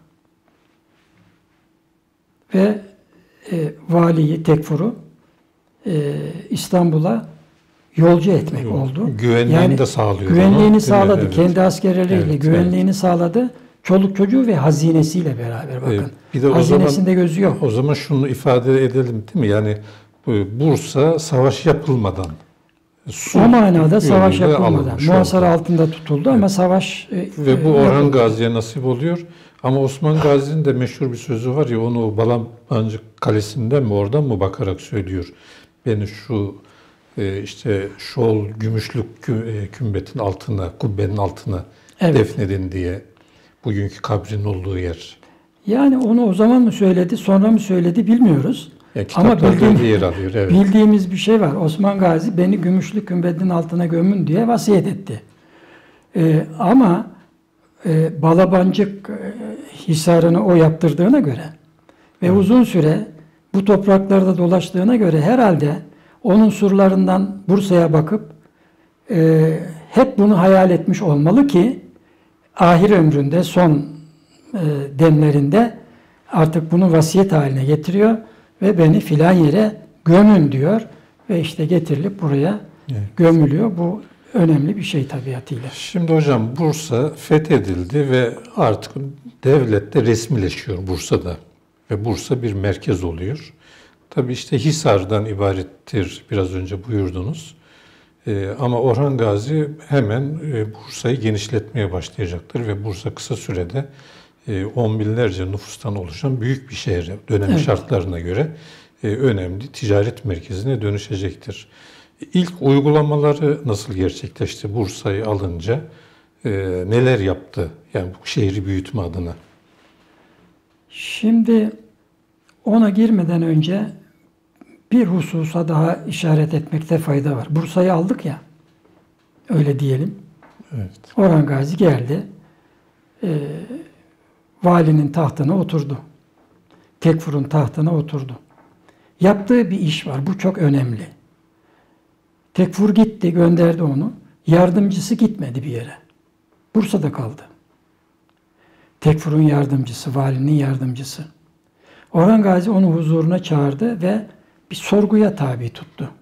ve e, valiyi, Tekfur'u e, İstanbul'a yolcu etmek Yok, oldu. Güvenliğini yani, de sağlıyor. Güvenliğini onu. sağladı. Evet. Kendi askerleriyle evet, güvenliğini evet. sağladı. Çoluk çocuğu ve hazinesiyle beraber bakın. Evet. Bir de Hazinesinde o zaman, gözü yok. O zaman şunu ifade edelim değil mi? Yani Bursa savaş yapılmadan Su o manada savaş yapılmadan. Muhasara altında tutuldu evet. ama savaş ve bu Orhan Gazi'ye nasip oluyor. Ama Osman Gazi'nin de meşhur bir sözü var ya, onu Balabancı Kalesi'nden mi oradan mı bakarak söylüyor. Beni şu işte şol gümüşlük kümbetin altına, kubbenin altına evet. defnedin diye, bugünkü kabrin olduğu yer. Yani onu o zaman mı söyledi, sonra mı söyledi bilmiyoruz. Ya, ama bildiğim, yer alıyor, evet. bildiğimiz bir şey var. Osman Gazi beni gümüşlü kümbetin altına gömün diye vasiyet etti. Ee, ama e, Balabancık e, hisarını o yaptırdığına göre ve evet. uzun süre bu topraklarda dolaştığına göre herhalde onun surlarından Bursa'ya bakıp e, hep bunu hayal etmiş olmalı ki ahir ömründe, son e, demlerinde artık bunu vasiyet haline getiriyor ve beni filan yere gömün diyor ve işte getirilip buraya evet. gömülüyor. Bu önemli bir şey tabiatıyla. Şimdi hocam Bursa fethedildi ve artık devlet de resmileşiyor Bursa'da ve Bursa bir merkez oluyor. Tabii işte Hisar'dan ibarettir, biraz önce buyurdunuz. Ee, ama Orhan Gazi hemen e, Bursa'yı genişletmeye başlayacaktır ve Bursa kısa sürede e, on binlerce nüfustan oluşan büyük bir şehre, dönem evet. şartlarına göre e, önemli ticaret merkezine dönüşecektir. İlk uygulamaları nasıl gerçekleşti Bursa'yı alınca? E, neler yaptı yani bu şehri büyütme adına? Şimdi ona girmeden önce bir hususa daha işaret etmekte fayda var. Bursa'yı aldık ya, öyle diyelim. Evet. Orhan Gazi geldi. E, valinin tahtına oturdu. Tekfur'un tahtına oturdu. Yaptığı bir iş var. Bu çok önemli. Tekfur gitti, gönderdi onu. Yardımcısı gitmedi bir yere. Bursa'da kaldı. Tekfur'un yardımcısı, valinin yardımcısı. Orhan Gazi onu huzuruna çağırdı ve bir sorguya tabi tuttu.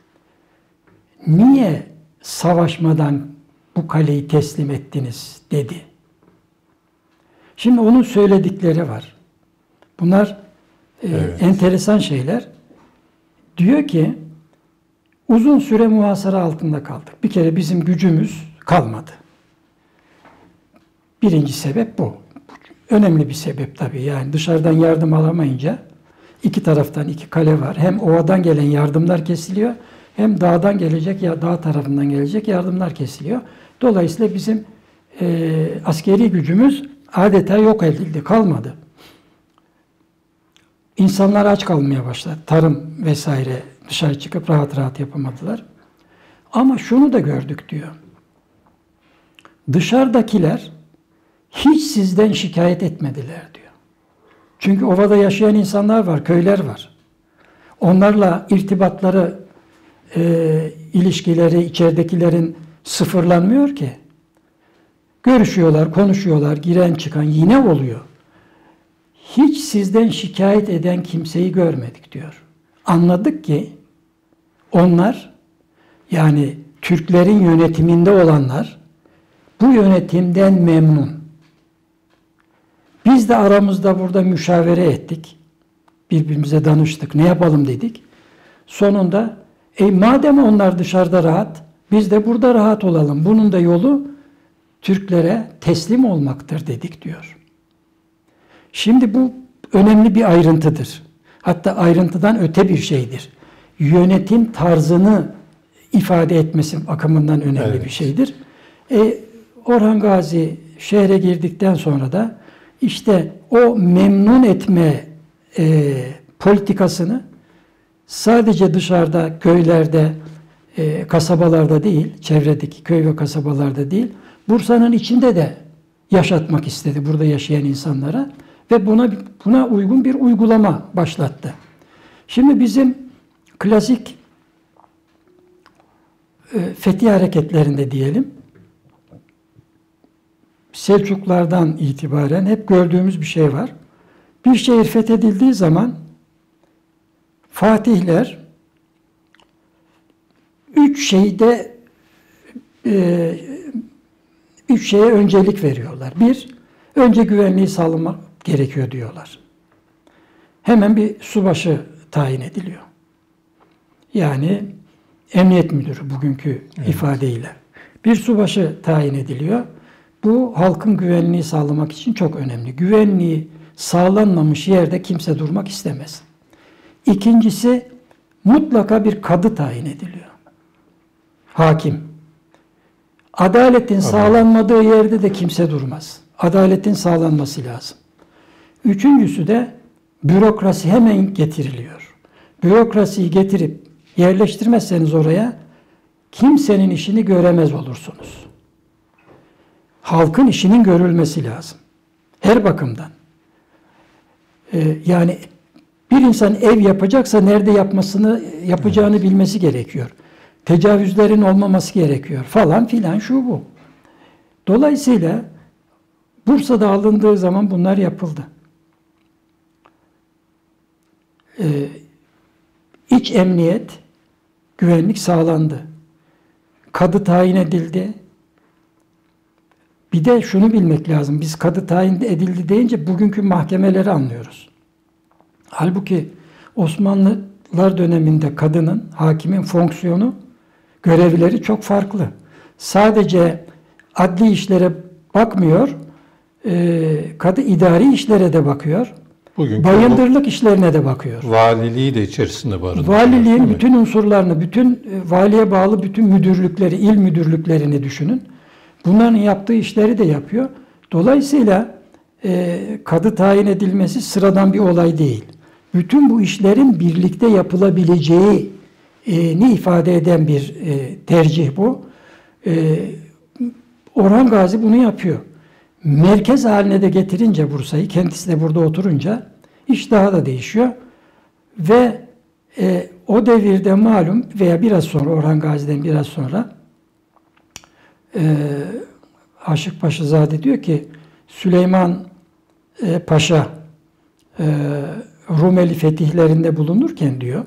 Niye savaşmadan bu kaleyi teslim ettiniz dedi. Şimdi onun söyledikleri var. Bunlar e, evet. enteresan şeyler. Diyor ki uzun süre muhasara altında kaldık. Bir kere bizim gücümüz kalmadı. Birinci sebep bu. Önemli bir sebep tabii. Yani dışarıdan yardım alamayınca iki taraftan iki kale var. Hem ovadan gelen yardımlar kesiliyor, hem dağdan gelecek ya dağ tarafından gelecek yardımlar kesiliyor. Dolayısıyla bizim e, askeri gücümüz adeta yok edildi, kalmadı. İnsanlar aç kalmaya başladı. Tarım vesaire dışarı çıkıp rahat rahat yapamadılar. Ama şunu da gördük diyor. Dışarıdakiler hiç sizden şikayet etmediler diyor. Çünkü ovada yaşayan insanlar var, köyler var. Onlarla irtibatları, e, ilişkileri içeridekilerin sıfırlanmıyor ki. Görüşüyorlar, konuşuyorlar, giren çıkan yine oluyor. Hiç sizden şikayet eden kimseyi görmedik diyor. Anladık ki onlar, yani Türklerin yönetiminde olanlar bu yönetimden memnun. Biz de aramızda burada müşavere ettik. Birbirimize danıştık. Ne yapalım dedik. Sonunda e, madem onlar dışarıda rahat, biz de burada rahat olalım. Bunun da yolu Türklere teslim olmaktır dedik diyor. Şimdi bu önemli bir ayrıntıdır. Hatta ayrıntıdan öte bir şeydir. Yönetim tarzını ifade etmesi bakımından önemli evet. bir şeydir. E, Orhan Gazi şehre girdikten sonra da işte o memnun etme e, politikasını sadece dışarıda, köylerde, e, kasabalarda değil, çevredeki köy ve kasabalarda değil, Bursa'nın içinde de yaşatmak istedi burada yaşayan insanlara ve buna buna uygun bir uygulama başlattı. Şimdi bizim klasik e, fethi hareketlerinde diyelim, Selçuklardan itibaren hep gördüğümüz bir şey var. Bir şehir fethedildiği zaman fatihler üç şeyde e, üç şeye öncelik veriyorlar. Bir, önce güvenliği sağlamak gerekiyor diyorlar. Hemen bir subaşı tayin ediliyor. Yani emniyet müdürü bugünkü evet. ifadeyle. Bir subaşı tayin ediliyor. Bu halkın güvenliği sağlamak için çok önemli. Güvenliği sağlanmamış yerde kimse durmak istemez. İkincisi mutlaka bir kadı tayin ediliyor. Hakim. Adaletin Tabii. sağlanmadığı yerde de kimse durmaz. Adaletin sağlanması lazım. Üçüncüsü de bürokrasi hemen getiriliyor. Bürokrasiyi getirip yerleştirmezseniz oraya kimsenin işini göremez olursunuz. Halkın işinin görülmesi lazım. Her bakımdan. Ee, yani bir insan ev yapacaksa nerede yapmasını yapacağını evet. bilmesi gerekiyor. Tecavüzlerin olmaması gerekiyor falan filan şu bu. Dolayısıyla Bursa'da alındığı zaman bunlar yapıldı. Ee, iç emniyet, güvenlik sağlandı. Kadı tayin edildi. Bir de şunu bilmek lazım. Biz kadı tayin edildi deyince bugünkü mahkemeleri anlıyoruz. Halbuki Osmanlılar döneminde kadının, hakimin fonksiyonu, görevleri çok farklı. Sadece adli işlere bakmıyor, e, kadı idari işlere de bakıyor. Bugünkü bayındırlık işlerine de bakıyor. Valiliği de içerisinde barındırıyor. Valiliğin bütün unsurlarını, bütün e, valiye bağlı bütün müdürlükleri, il müdürlüklerini düşünün. Bunların yaptığı işleri de yapıyor. Dolayısıyla e, kadı tayin edilmesi sıradan bir olay değil. Bütün bu işlerin birlikte yapılabileceğini ifade eden bir e, tercih bu. E, Orhan Gazi bunu yapıyor. Merkez haline de getirince Bursa'yı, kendisi de burada oturunca iş daha da değişiyor. Ve e, o devirde malum veya biraz sonra, Orhan Gazi'den biraz sonra e, Aşık Paşazade diyor ki Süleyman e, Paşa e, Rumeli fetihlerinde bulunurken diyor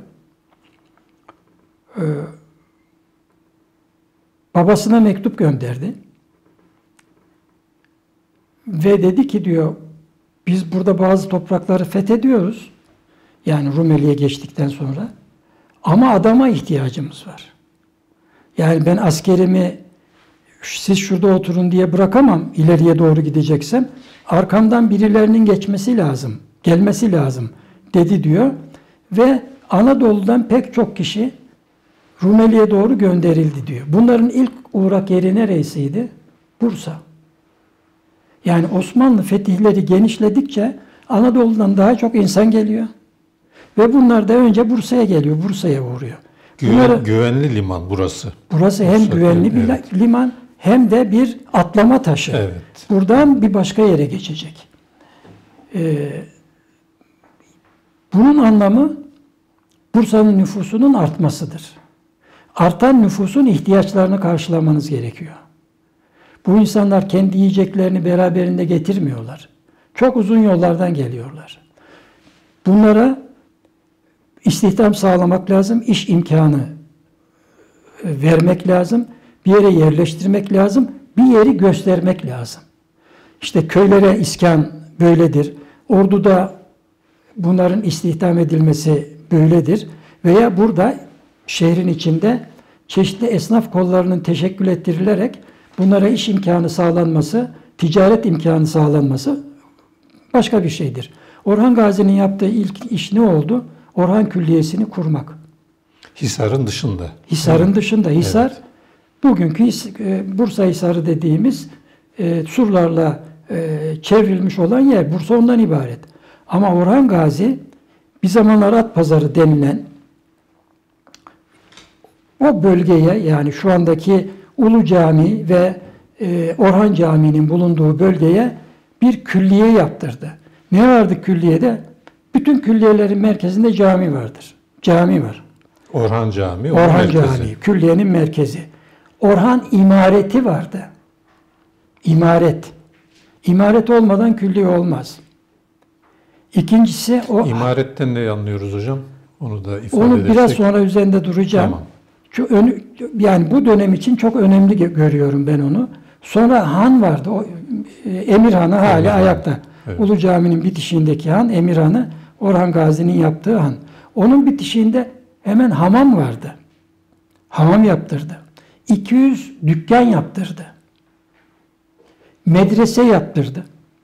e, babasına mektup gönderdi. Ve dedi ki diyor, biz burada bazı toprakları fethediyoruz. Yani Rumeli'ye geçtikten sonra. Ama adama ihtiyacımız var. Yani ben askerimi siz şurada oturun diye bırakamam, ileriye doğru gideceksem. Arkamdan birilerinin geçmesi lazım, gelmesi lazım dedi diyor. Ve Anadolu'dan pek çok kişi Rumeli'ye doğru gönderildi diyor. Bunların ilk uğrak yeri neresiydi? Bursa. Yani Osmanlı fetihleri genişledikçe Anadolu'dan daha çok insan geliyor. Ve bunlar da önce Bursa'ya geliyor, Bursa'ya uğruyor. Güven, Bunları, güvenli liman burası. Burası hem Bursa, güvenli bir evet. liman hem de bir atlama taşı. Evet. Buradan bir başka yere geçecek. Ee, bunun anlamı Bursa'nın nüfusunun artmasıdır. Artan nüfusun ihtiyaçlarını karşılamanız gerekiyor. Bu insanlar kendi yiyeceklerini beraberinde getirmiyorlar. Çok uzun yollardan geliyorlar. Bunlara istihdam sağlamak lazım, iş imkanı vermek lazım, bir yere yerleştirmek lazım, bir yeri göstermek lazım. İşte köylere iskan böyledir. Ordu'da bunların istihdam edilmesi böyledir. Veya burada şehrin içinde çeşitli esnaf kollarının teşekkül ettirilerek bunlara iş imkanı sağlanması, ticaret imkanı sağlanması başka bir şeydir. Orhan Gazi'nin yaptığı ilk iş ne oldu? Orhan Külliyesi'ni kurmak. Hisar'ın dışında. Hisar'ın Evet. dışında. Hisar, evet. bugünkü Bursa Hisarı dediğimiz e, surlarla e, çevrilmiş olan yer. Bursa ondan ibaret. Ama Orhan Gazi bir zamanlar Atpazarı denilen o bölgeye, yani şu andaki Ulu Cami ve e, Orhan Camii'nin bulunduğu bölgeye bir külliye yaptırdı. Ne vardı külliyede? Bütün külliyelerin merkezinde cami vardır. Cami var. Orhan Camii. Orhan merkezi. Camii, külliyenin merkezi. Orhan imareti vardı. İmaret. İmaret olmadan külliye olmaz. İkincisi o... İmaretten ne anlıyoruz hocam? Onu da ifade Onu edersek. biraz sonra üzerinde duracağım. Tamam. Şu ön, yani bu dönem için çok önemli görüyorum ben onu. Sonra han vardı. O, e, Emir Han'ı hala Emir Han. ayakta. Evet. Ulu Cami'nin bitişiğindeki han, Emir Han'ı Orhan Gazi'nin yaptığı han. Onun bitişiğinde hemen hamam vardı. Hamam yaptırdı. iki yüz dükkan yaptırdı. Medrese yaptırdı.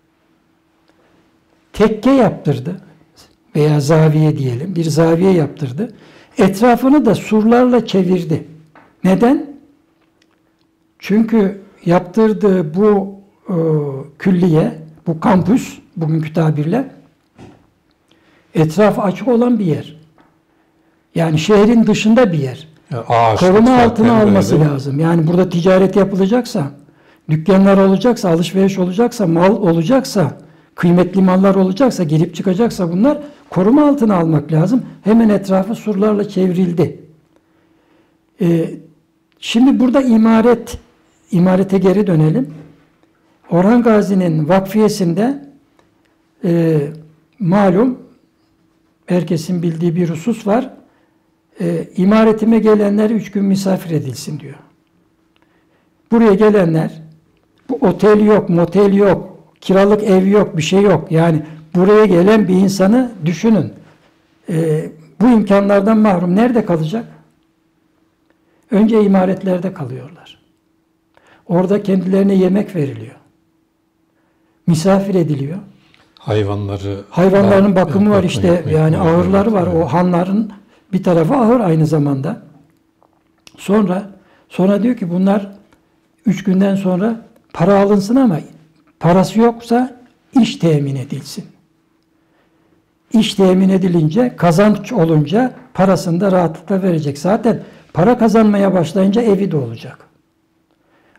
Tekke yaptırdı. Veya zaviye diyelim. Bir zaviye yaptırdı. Etrafını da surlarla çevirdi. Neden? Çünkü yaptırdığı bu e, külliye, bu kampüs, bugünkü tabirle etrafı açık olan bir yer. Yani şehrin dışında bir yer. Yani ağaçlık Koruma zaten altına alması böyle. lazım. Yani burada ticaret yapılacaksa, dükkanlar olacaksa, alışveriş olacaksa, mal olacaksa, kıymetli mallar olacaksa, girip çıkacaksa bunlar koruma altına almak lazım. Hemen etrafı surlarla çevrildi. Ee, şimdi burada imaret, imarete geri dönelim. Orhan Gazi'nin vakfiyesinde e, malum herkesin bildiği bir husus var. E, imaretime gelenler üç gün misafir edilsin diyor. Buraya gelenler, bu otel yok, motel yok, kiralık ev yok, bir şey yok. Yani buraya gelen bir insanı düşünün. E, bu imkanlardan mahrum nerede kalacak? Önce imaretlerde kalıyorlar. Orada kendilerine yemek veriliyor. Misafir ediliyor. Hayvanları Hayvanların bakımı var bakım işte, yapmak, yani evet, ahırları var. evet. O hanların bir tarafı ahır aynı zamanda. Sonra sonra diyor ki bunlar üç günden sonra para alınsın ama parası yoksa iş temin edilsin. İş temin edilince, kazanç olunca parasını da rahatlıkla verecek. Zaten para kazanmaya başlayınca evi de olacak.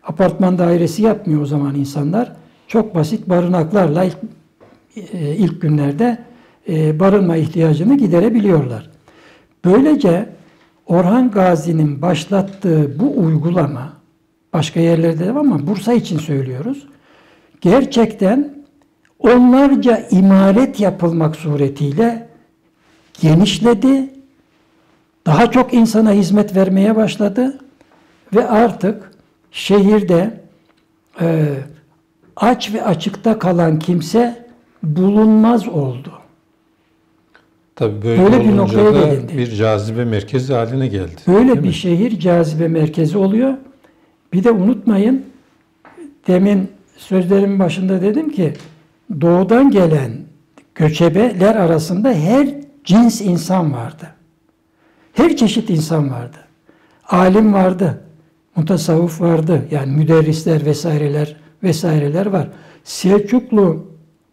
Apartman dairesi yapmıyor o zaman insanlar. Çok basit barınaklarla ilk, e, ilk günlerde e, barınma ihtiyacını giderebiliyorlar. Böylece Orhan Gazi'nin başlattığı bu uygulama, başka yerlerde de var ama Bursa için söylüyoruz, gerçekten onlarca imaret yapılmak suretiyle genişledi, daha çok insana hizmet vermeye başladı ve artık şehirde e, aç ve açıkta kalan kimse bulunmaz oldu. Tabii böyle, böyle bir olunca noktaya da gelindi. bir cazibe merkezi haline geldi. Böyle değil bir mi? şehir cazibe merkezi oluyor. Bir de unutmayın, demin sözlerimin başında dedim ki doğudan gelen göçebeler arasında her cins insan vardı. Her çeşit insan vardı. Alim vardı, mutasavvuf vardı, yani müderrisler vesaireler vesaireler var. Selçuklu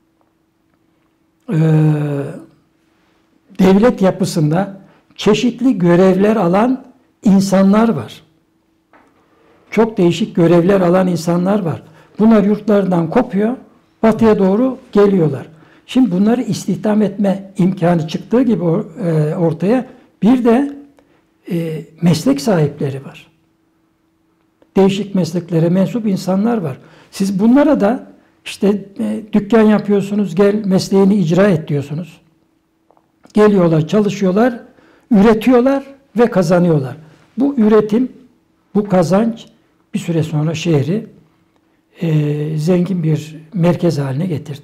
e, devlet yapısında çeşitli görevler alan insanlar var. Çok değişik görevler alan insanlar var. Bunlar yurtlarından kopuyor, batıya doğru geliyorlar. Şimdi bunları istihdam etme imkanı çıktığı gibi ortaya bir de e, meslek sahipleri var. Değişik mesleklere mensup insanlar var. Siz bunlara da işte e, dükkan yapıyorsunuz, gel mesleğini icra et diyorsunuz. Geliyorlar, çalışıyorlar, üretiyorlar ve kazanıyorlar. Bu üretim, bu kazanç bir süre sonra şehri e, zengin bir merkez haline getirdi.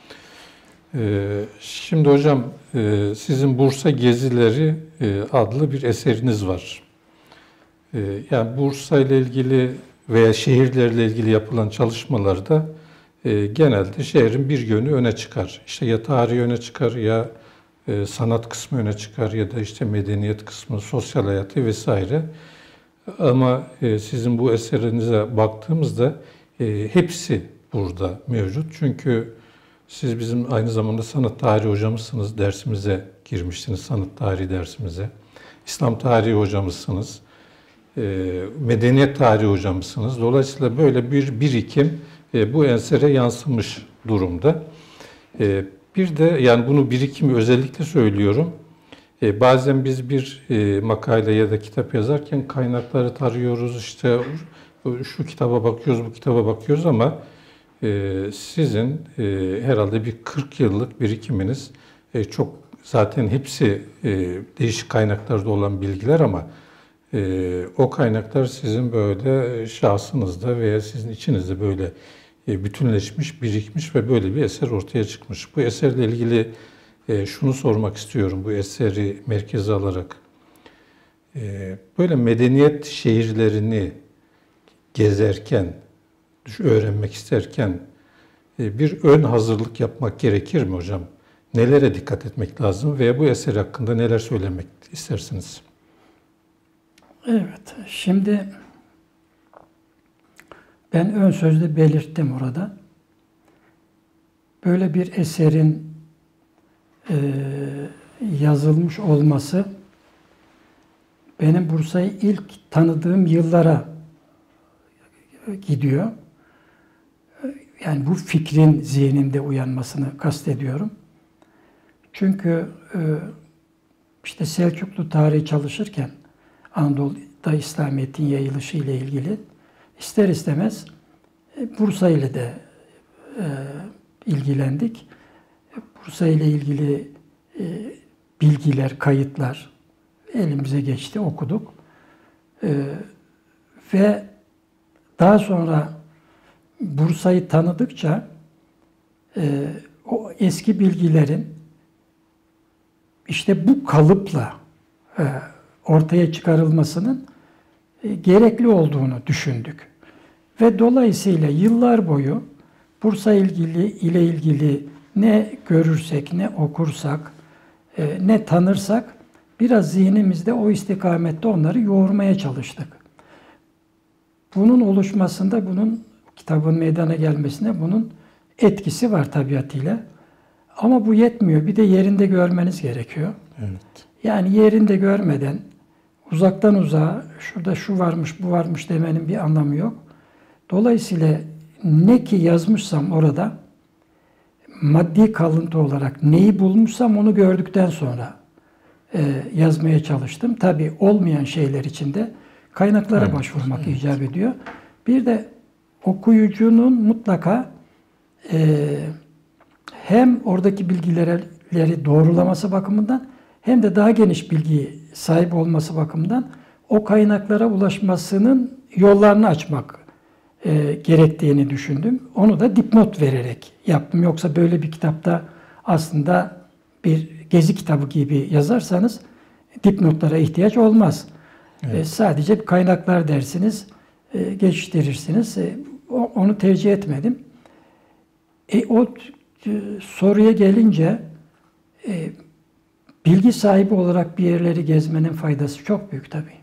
Ee, şimdi hocam e, sizin Bursa Gezileri e, adlı bir eseriniz var. E, yani Bursa ile ilgili veya şehirlerle ilgili yapılan çalışmalarda e, genelde şehrin bir yönü öne çıkar. İşte ya tarihi öne çıkar ya e, sanat kısmı öne çıkar ya da işte medeniyet kısmı, sosyal hayatı vesaire. Ama e, sizin bu eserinize baktığımızda e, hepsi burada mevcut. Çünkü siz bizim aynı zamanda sanat tarihi hocamızsınız, dersimize girmişsiniz, sanat tarihi dersimize. İslam tarihi hocamızsınız, e, medeniyet tarihi hocamızsınız. Dolayısıyla böyle bir birikim e, bu esere yansımış durumda. E, bir de yani bunu birikimi özellikle söylüyorum. E, bazen biz bir e, makale ya da kitap yazarken kaynakları tarıyoruz, işte şu kitaba bakıyoruz, bu kitaba bakıyoruz ama e, sizin e, herhalde bir kırk yıllık birikiminiz e, çok zaten hepsi e, değişik kaynaklarda olan bilgiler ama e, o kaynaklar sizin böyle şahsınızda veya sizin içinizde böyle e, bütünleşmiş, birikmiş ve böyle bir eser ortaya çıkmış. Bu eserle ilgili E, şunu sormak istiyorum bu eseri merkeze alarak. E, böyle medeniyet şehirlerini gezerken, öğrenmek isterken e, bir ön hazırlık yapmak gerekir mi hocam? Nelere dikkat etmek lazım veya bu eser hakkında neler söylemek istersiniz? Evet, şimdi ben ön sözde belirttim orada. Böyle bir eserin Ee, yazılmış olması benim Bursa'yı ilk tanıdığım yıllara gidiyor. Yani bu fikrin zihnimde uyanmasını kastediyorum. Çünkü e, işte Selçuklu tarihi çalışırken Anadolu'da İslamiyet'in yayılışı ile ilgili ister istemez e, Bursa ile de e, ilgilendik. Bursa ile ilgili e, bilgiler, kayıtlar elimize geçti, okuduk. E, ve daha sonra Bursa'yı tanıdıkça e, o eski bilgilerin işte bu kalıpla e, ortaya çıkarılmasının e, gerekli olduğunu düşündük. Ve dolayısıyla yıllar boyu Bursa ilgili ile ilgili ne görürsek, ne okursak, e, ne tanırsak biraz zihnimizde o istikamette onları yoğurmaya çalıştık. Bunun oluşmasında, bunun kitabın meydana gelmesine bunun etkisi var tabiatıyla. Ama bu yetmiyor. Bir de yerinde görmeniz gerekiyor. Evet. Yani yerinde görmeden uzaktan uzağa şurada şu varmış, bu varmış demenin bir anlamı yok. Dolayısıyla ne ki yazmışsam orada maddi kalıntı olarak neyi bulmuşsam onu gördükten sonra e, yazmaya çalıştım. Tabii olmayan şeyler için de kaynaklara Evet, başvurmak evet. icap ediyor. Bir de okuyucunun mutlaka e, hem oradaki bilgileri doğrulaması bakımından hem de daha geniş bilgi sahip olması bakımından o kaynaklara ulaşmasının yollarını açmak e, gerektiğini düşündüm. Onu da dipnot vererek yaptım. Yoksa böyle bir kitapta aslında bir gezi kitabı gibi yazarsanız dipnotlara ihtiyaç olmaz. Evet. E, sadece kaynaklar dersiniz, e, geçiştirirsiniz. E, o, onu tercih etmedim. E, o e, soruya gelince e, bilgi sahibi olarak bir yerleri gezmenin faydası çok büyük tabii.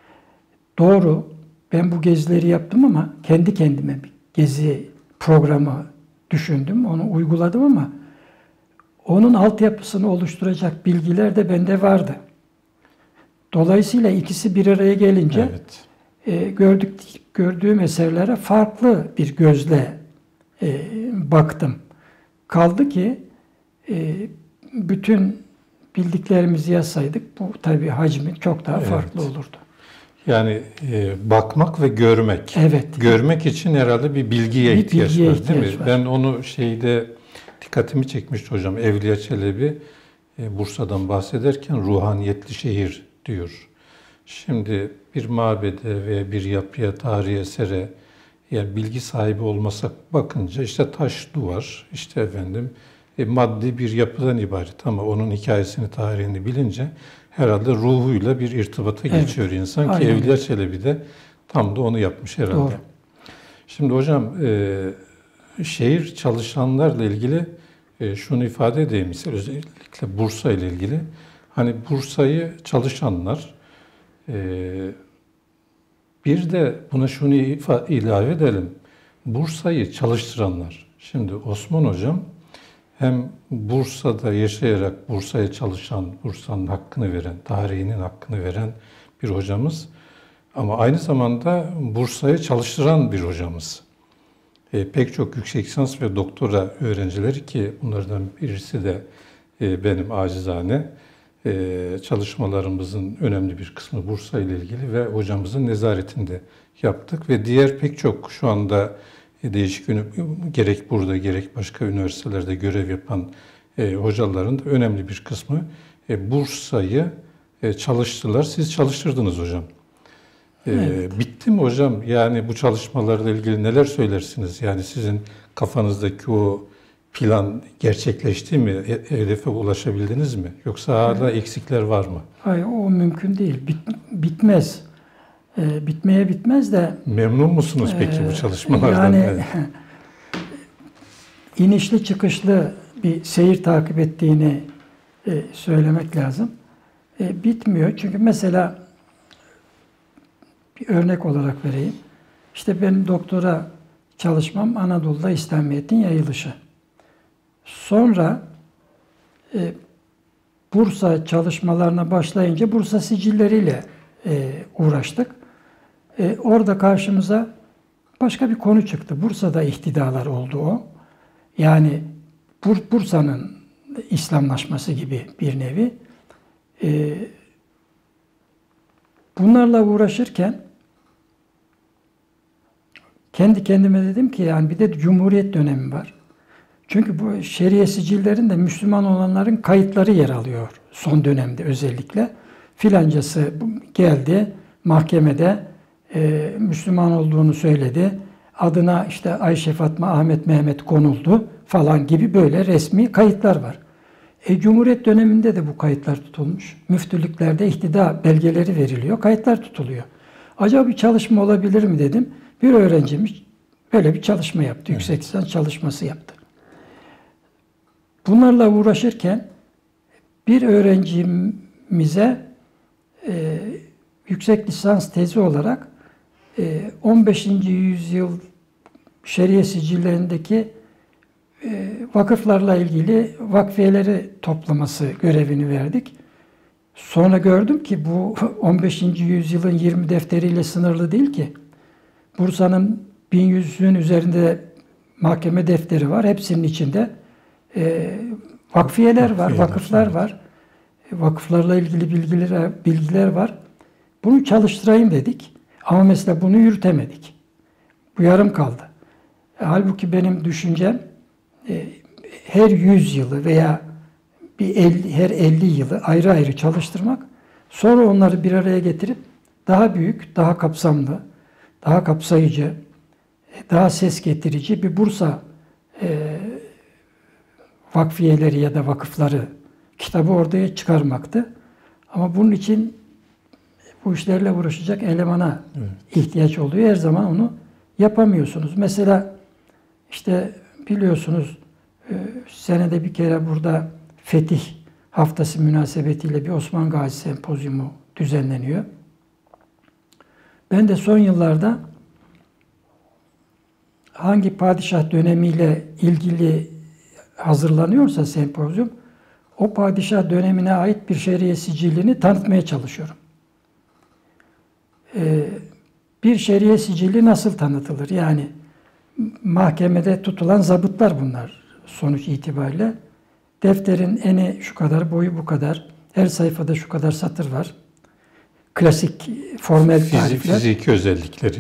Doğru, ben bu gezileri yaptım ama kendi kendime bir gezi programı düşündüm, onu uyguladım ama onun altyapısını oluşturacak bilgiler de bende vardı. Dolayısıyla ikisi bir araya gelince Evet. e, gördük, gördüğüm eserlere farklı bir gözle e, baktım. Kaldı ki e, bütün bildiklerimizi yazsaydık bu tabii hacmi çok daha farklı Evet. olurdu. Yani e, bakmak ve görmek. Evet. Görmek için herhalde bir bilgiye Bir ihtiyaç bilgiye var, ihtiyaç değil mi? var. Ben onu şeyde dikkatimi çekmişti hocam. Evliya Çelebi e, Bursa'dan bahsederken ruhaniyetli şehir diyor. Şimdi bir mabede veya bir yapıya, tarihi esere yani bilgi sahibi olmasak bakınca işte taş, duvar, işte efendim e, maddi bir yapıdan ibaret ama onun hikayesini, tarihini bilince herhalde ruhuyla bir irtibata Evet. geçiyor insan ki Aynen Evliya öyle. Çelebi de tam da onu yapmış herhalde. Doğru. Şimdi hocam e, şehir çalışanlarla ilgili e, şunu ifade edeyim mesela özellikle Bursa ile ilgili. Hani Bursa'yı çalışanlar e, bir de buna şunu ifa- ilave edelim. Bursa'yı çalıştıranlar. Şimdi Osman hocam hem Bursa'da yaşayarak Bursa'ya çalışan, Bursa'nın hakkını veren, tarihinin hakkını veren bir hocamız. Ama aynı zamanda Bursa'ya çalıştıran bir hocamız. E, pek çok yüksek lisans ve doktora öğrencileri ki bunlardan birisi de e, benim acizane e, çalışmalarımızın önemli bir kısmı Bursa ile ilgili ve hocamızın nezaretinde yaptık ve diğer pek çok şu anda e, değişik gerek burada gerek başka üniversitelerde görev yapan e, hocaların da önemli bir kısmı e, Bursa'yı e, çalıştılar. Siz çalıştırdınız hocam. Evet. Bitti mi hocam? Yani bu çalışmalarla ilgili neler söylersiniz? Yani sizin kafanızdaki o plan gerçekleşti mi? Hedefe ulaşabildiniz mi? Yoksa hala evet. eksikler var mı? Hayır, o mümkün değil. Bit, bitmez. E, bitmeye bitmez de. Memnun musunuz peki e, bu çalışmalardan? Yani evet. inişli çıkışlı bir seyir takip ettiğini e, söylemek lazım. E, bitmiyor. Çünkü mesela bir örnek olarak vereyim. İşte benim doktora çalışmam Anadolu'da İslamiyet'in yayılışı. Sonra e, Bursa çalışmalarına başlayınca Bursa sicilleriyle e, uğraştık. E, orada karşımıza başka bir konu çıktı. Bursa'da ihtidalar oldu o. Yani Bur Bursa'nın İslamlaşması gibi bir nevi. E, bunlarla uğraşırken kendi kendime dedim ki yani bir de Cumhuriyet dönemi var. Çünkü bu şeriye sicillerinde Müslüman olanların kayıtları yer alıyor son dönemde özellikle. Filancası geldi mahkemede e, Müslüman olduğunu söyledi. Adına işte Ayşe, Fatma, Ahmet, Mehmet konuldu falan gibi böyle resmi kayıtlar var. E, Cumhuriyet döneminde de bu kayıtlar tutulmuş. Müftülüklerde ihtida belgeleri veriliyor, kayıtlar tutuluyor. Acaba bir çalışma olabilir mi dedim. Bir öğrencimiz böyle bir çalışma yaptı, evet. Yüksek lisans çalışması yaptı. Bunlarla uğraşırken bir öğrencimize e, yüksek lisans tezi olarak e, on beşinci yüzyıl şeriye sicillerindeki e, vakıflarla ilgili vakfiyeleri toplaması görevini verdik. Sonra gördüm ki bu on beşinci yüzyılın yirmi defteriyle sınırlı değil ki. Bursa'nın bin yüzün üzerinde mahkeme defteri var. Hepsinin içinde e, vakfiyeler var, Vakfiyeler, vakıflar evet. var. Vakıflarla ilgili bilgiler, bilgiler var. Bunu çalıştırayım dedik. Ama mesela bunu yürütemedik. Bu yarım kaldı. E, halbuki benim düşüncem e, her yüz yılı veya bir elli, her elli yılı ayrı ayrı çalıştırmak, sonra onları bir araya getirip daha büyük, daha kapsamlı, daha kapsayıcı, daha ses getirici bir Bursa e, vakfiyeleri ya da vakıfları kitabı ortaya çıkarmaktı. Ama bunun için bu işlerle uğraşacak elemana evet. ihtiyaç oluyor. Her zaman onu yapamıyorsunuz. Mesela işte biliyorsunuz senede bir kere burada Fetih Haftası münasebetiyle bir Osman Gazi Sempozyumu düzenleniyor. Ben de son yıllarda hangi padişah dönemiyle ilgili hazırlanıyorsa sempozyum, o padişah dönemine ait bir şeriye sicilini tanıtmaya çalışıyorum. Ee, bir şeriye sicili nasıl tanıtılır? Yani mahkemede tutulan zabıtlar bunlar sonuç itibariyle. Defterin eni şu kadar, boyu bu kadar, her sayfada şu kadar satır var. Klasik formel Fizik, tarifler. Fiziki özellikleri.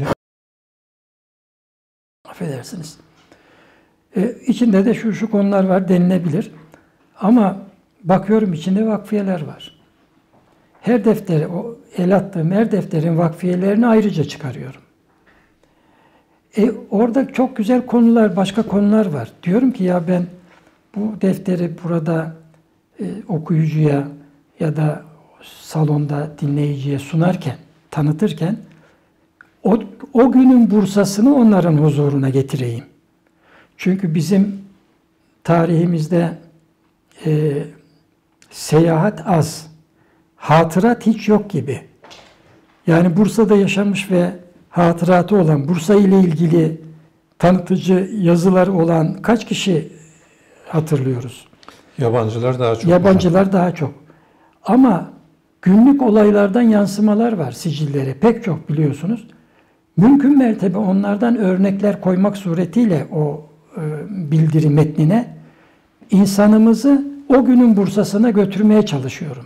Affedersiniz. Ee, içinde de şu şu konular var denilebilir. Ama bakıyorum içinde vakfiyeler var. Her defteri, o el attığım her defterin vakfiyelerini ayrıca çıkarıyorum. E, orada çok güzel konular, başka konular var. Diyorum ki ya ben bu defteri burada e, okuyucuya ya da salonda dinleyiciye sunarken, tanıtırken o, o günün Bursa'sını onların huzuruna getireyim. Çünkü bizim tarihimizde e, seyahat az, hatırat hiç yok gibi. Yani Bursa'da yaşamış ve hatıratı olan, Bursa ile ilgili tanıtıcı yazılar olan kaç kişi hatırlıyoruz? Yabancılar daha çok. Yabancılar hocam. daha çok. Ama günlük olaylardan yansımalar var sicillere. Pek çok biliyorsunuz. Mümkün mertebe onlardan örnekler koymak suretiyle o e, bildiri metnine insanımızı o günün Bursa'sına götürmeye çalışıyorum.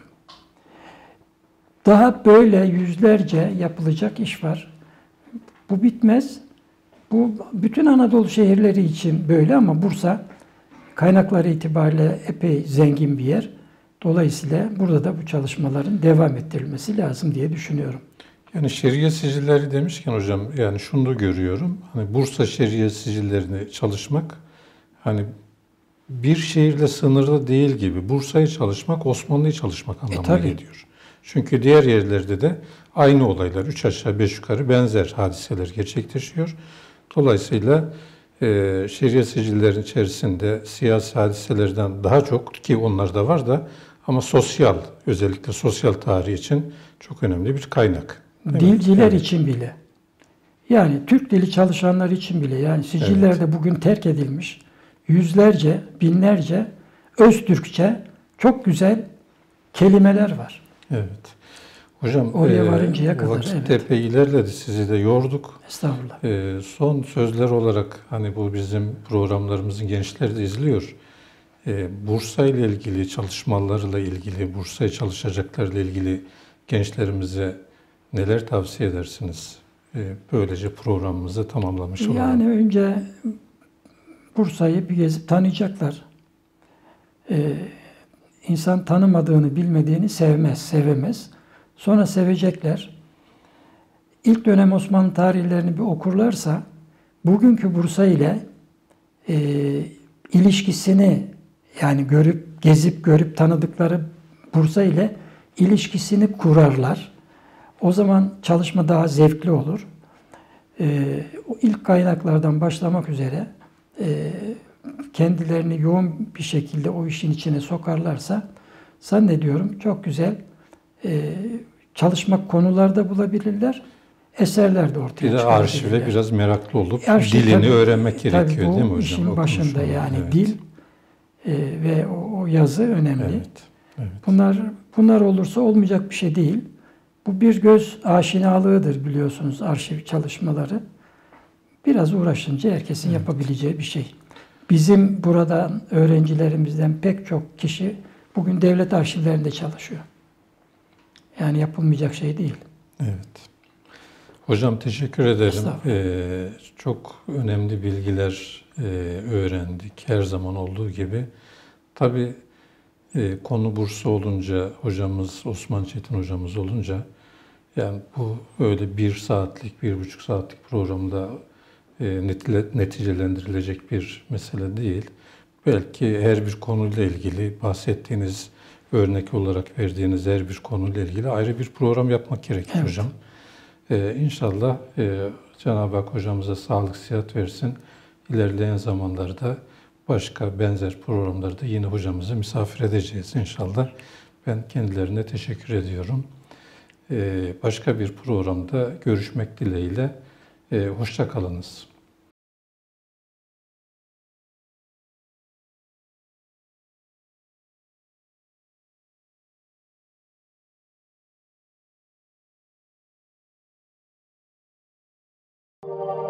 Daha böyle yüzlerce yapılacak iş var. Bu bitmez. Bu bütün Anadolu şehirleri için böyle ama Bursa kaynakları itibariyle epey zengin bir yer. Dolayısıyla burada da bu çalışmaların devam ettirilmesi lazım diye düşünüyorum. Yani şeriye sicilleri demişken hocam, yani şunu da görüyorum. Hani Bursa şeriye sicillerini çalışmak, hani bir şehirle sınırlı değil gibi. Bursa'yı çalışmak, Osmanlı'yı çalışmak anlamına e, geliyor. Çünkü diğer yerlerde de aynı olaylar, üç aşağı beş yukarı benzer hadiseler gerçekleşiyor. Dolayısıyla e, şeriye sicillerin içerisinde siyasi hadiselerden daha çok, ki onlar da var da, ama sosyal, özellikle sosyal tarih için çok önemli bir kaynak. Dilciler yani, için bile, yani Türk dili çalışanlar için bile, yani sicillerde evet. bugün terk edilmiş yüzlerce, binlerce Öztürkçe çok güzel kelimeler var. Evet. Hocam, oraya varıncaya e, kadar. vakit evet. epey ilerledi, sizi de yorduk. Estağfurullah. E, son sözler olarak, hani bu bizim programlarımızın gençleri de izliyor. E, Bursa ile ilgili, çalışmalarıyla ilgili, Bursa'ya çalışacaklarla ilgili gençlerimize neler tavsiye edersiniz? E, böylece programımızı tamamlamış olalım. Yani önce Bursa'yı bir gezip tanıyacaklar. Ee, insan tanımadığını, bilmediğini sevmez, sevemez. Sonra sevecekler. İlk dönem Osmanlı tarihlerini bir okurlarsa, bugünkü Bursa ile e, ilişkisini, yani görüp, gezip, görüp tanıdıkları Bursa ile ilişkisini kurarlar. O zaman çalışma daha zevkli olur. E, o ilk kaynaklardan başlamak üzere e, kendilerini yoğun bir şekilde o işin içine sokarlarsa, zannediyorum çok güzel e, çalışmak konularda bulabilirler. Eserler de ortaya Bir de arşive biraz meraklı olup Arşiv, dilini tabii, öğrenmek gerekiyor tabii bu değil mi hocam? işin O başında konuşmalar. yani Evet. dil e, ve o, o yazı önemli. Evet. Evet. Bunlar bunlar olursa olmayacak bir şey değil. Bu bir göz aşinalığıdır biliyorsunuz arşiv çalışmaları. Biraz uğraşınca herkesin evet. yapabileceği bir şey. Bizim buradan öğrencilerimizden pek çok kişi bugün devlet arşivlerinde çalışıyor. Yani yapılmayacak şey değil. Evet. Hocam teşekkür ederim. Ee, çok önemli bilgiler e, öğrendik her zaman olduğu gibi. Tabii e, konu Bursa olunca, hocamız Osman Çetin hocamız olunca, yani bu öyle bir saatlik, bir buçuk saatlik programda e, neticelendirilecek bir mesele değil. Belki her bir konuyla ilgili bahsettiğiniz, örnek olarak verdiğiniz her bir konuyla ilgili ayrı bir program yapmak gerekir evet. hocam. Ee, İnşallah e, Cenab-ı Hak hocamıza sağlık, sıhhat versin. İlerleyen zamanlarda başka benzer programlarda yine hocamızı misafir edeceğiz inşallah. Ben kendilerine teşekkür ediyorum. Ee, başka bir programda görüşmek dileğiyle. Ee, hoşça kalınız. you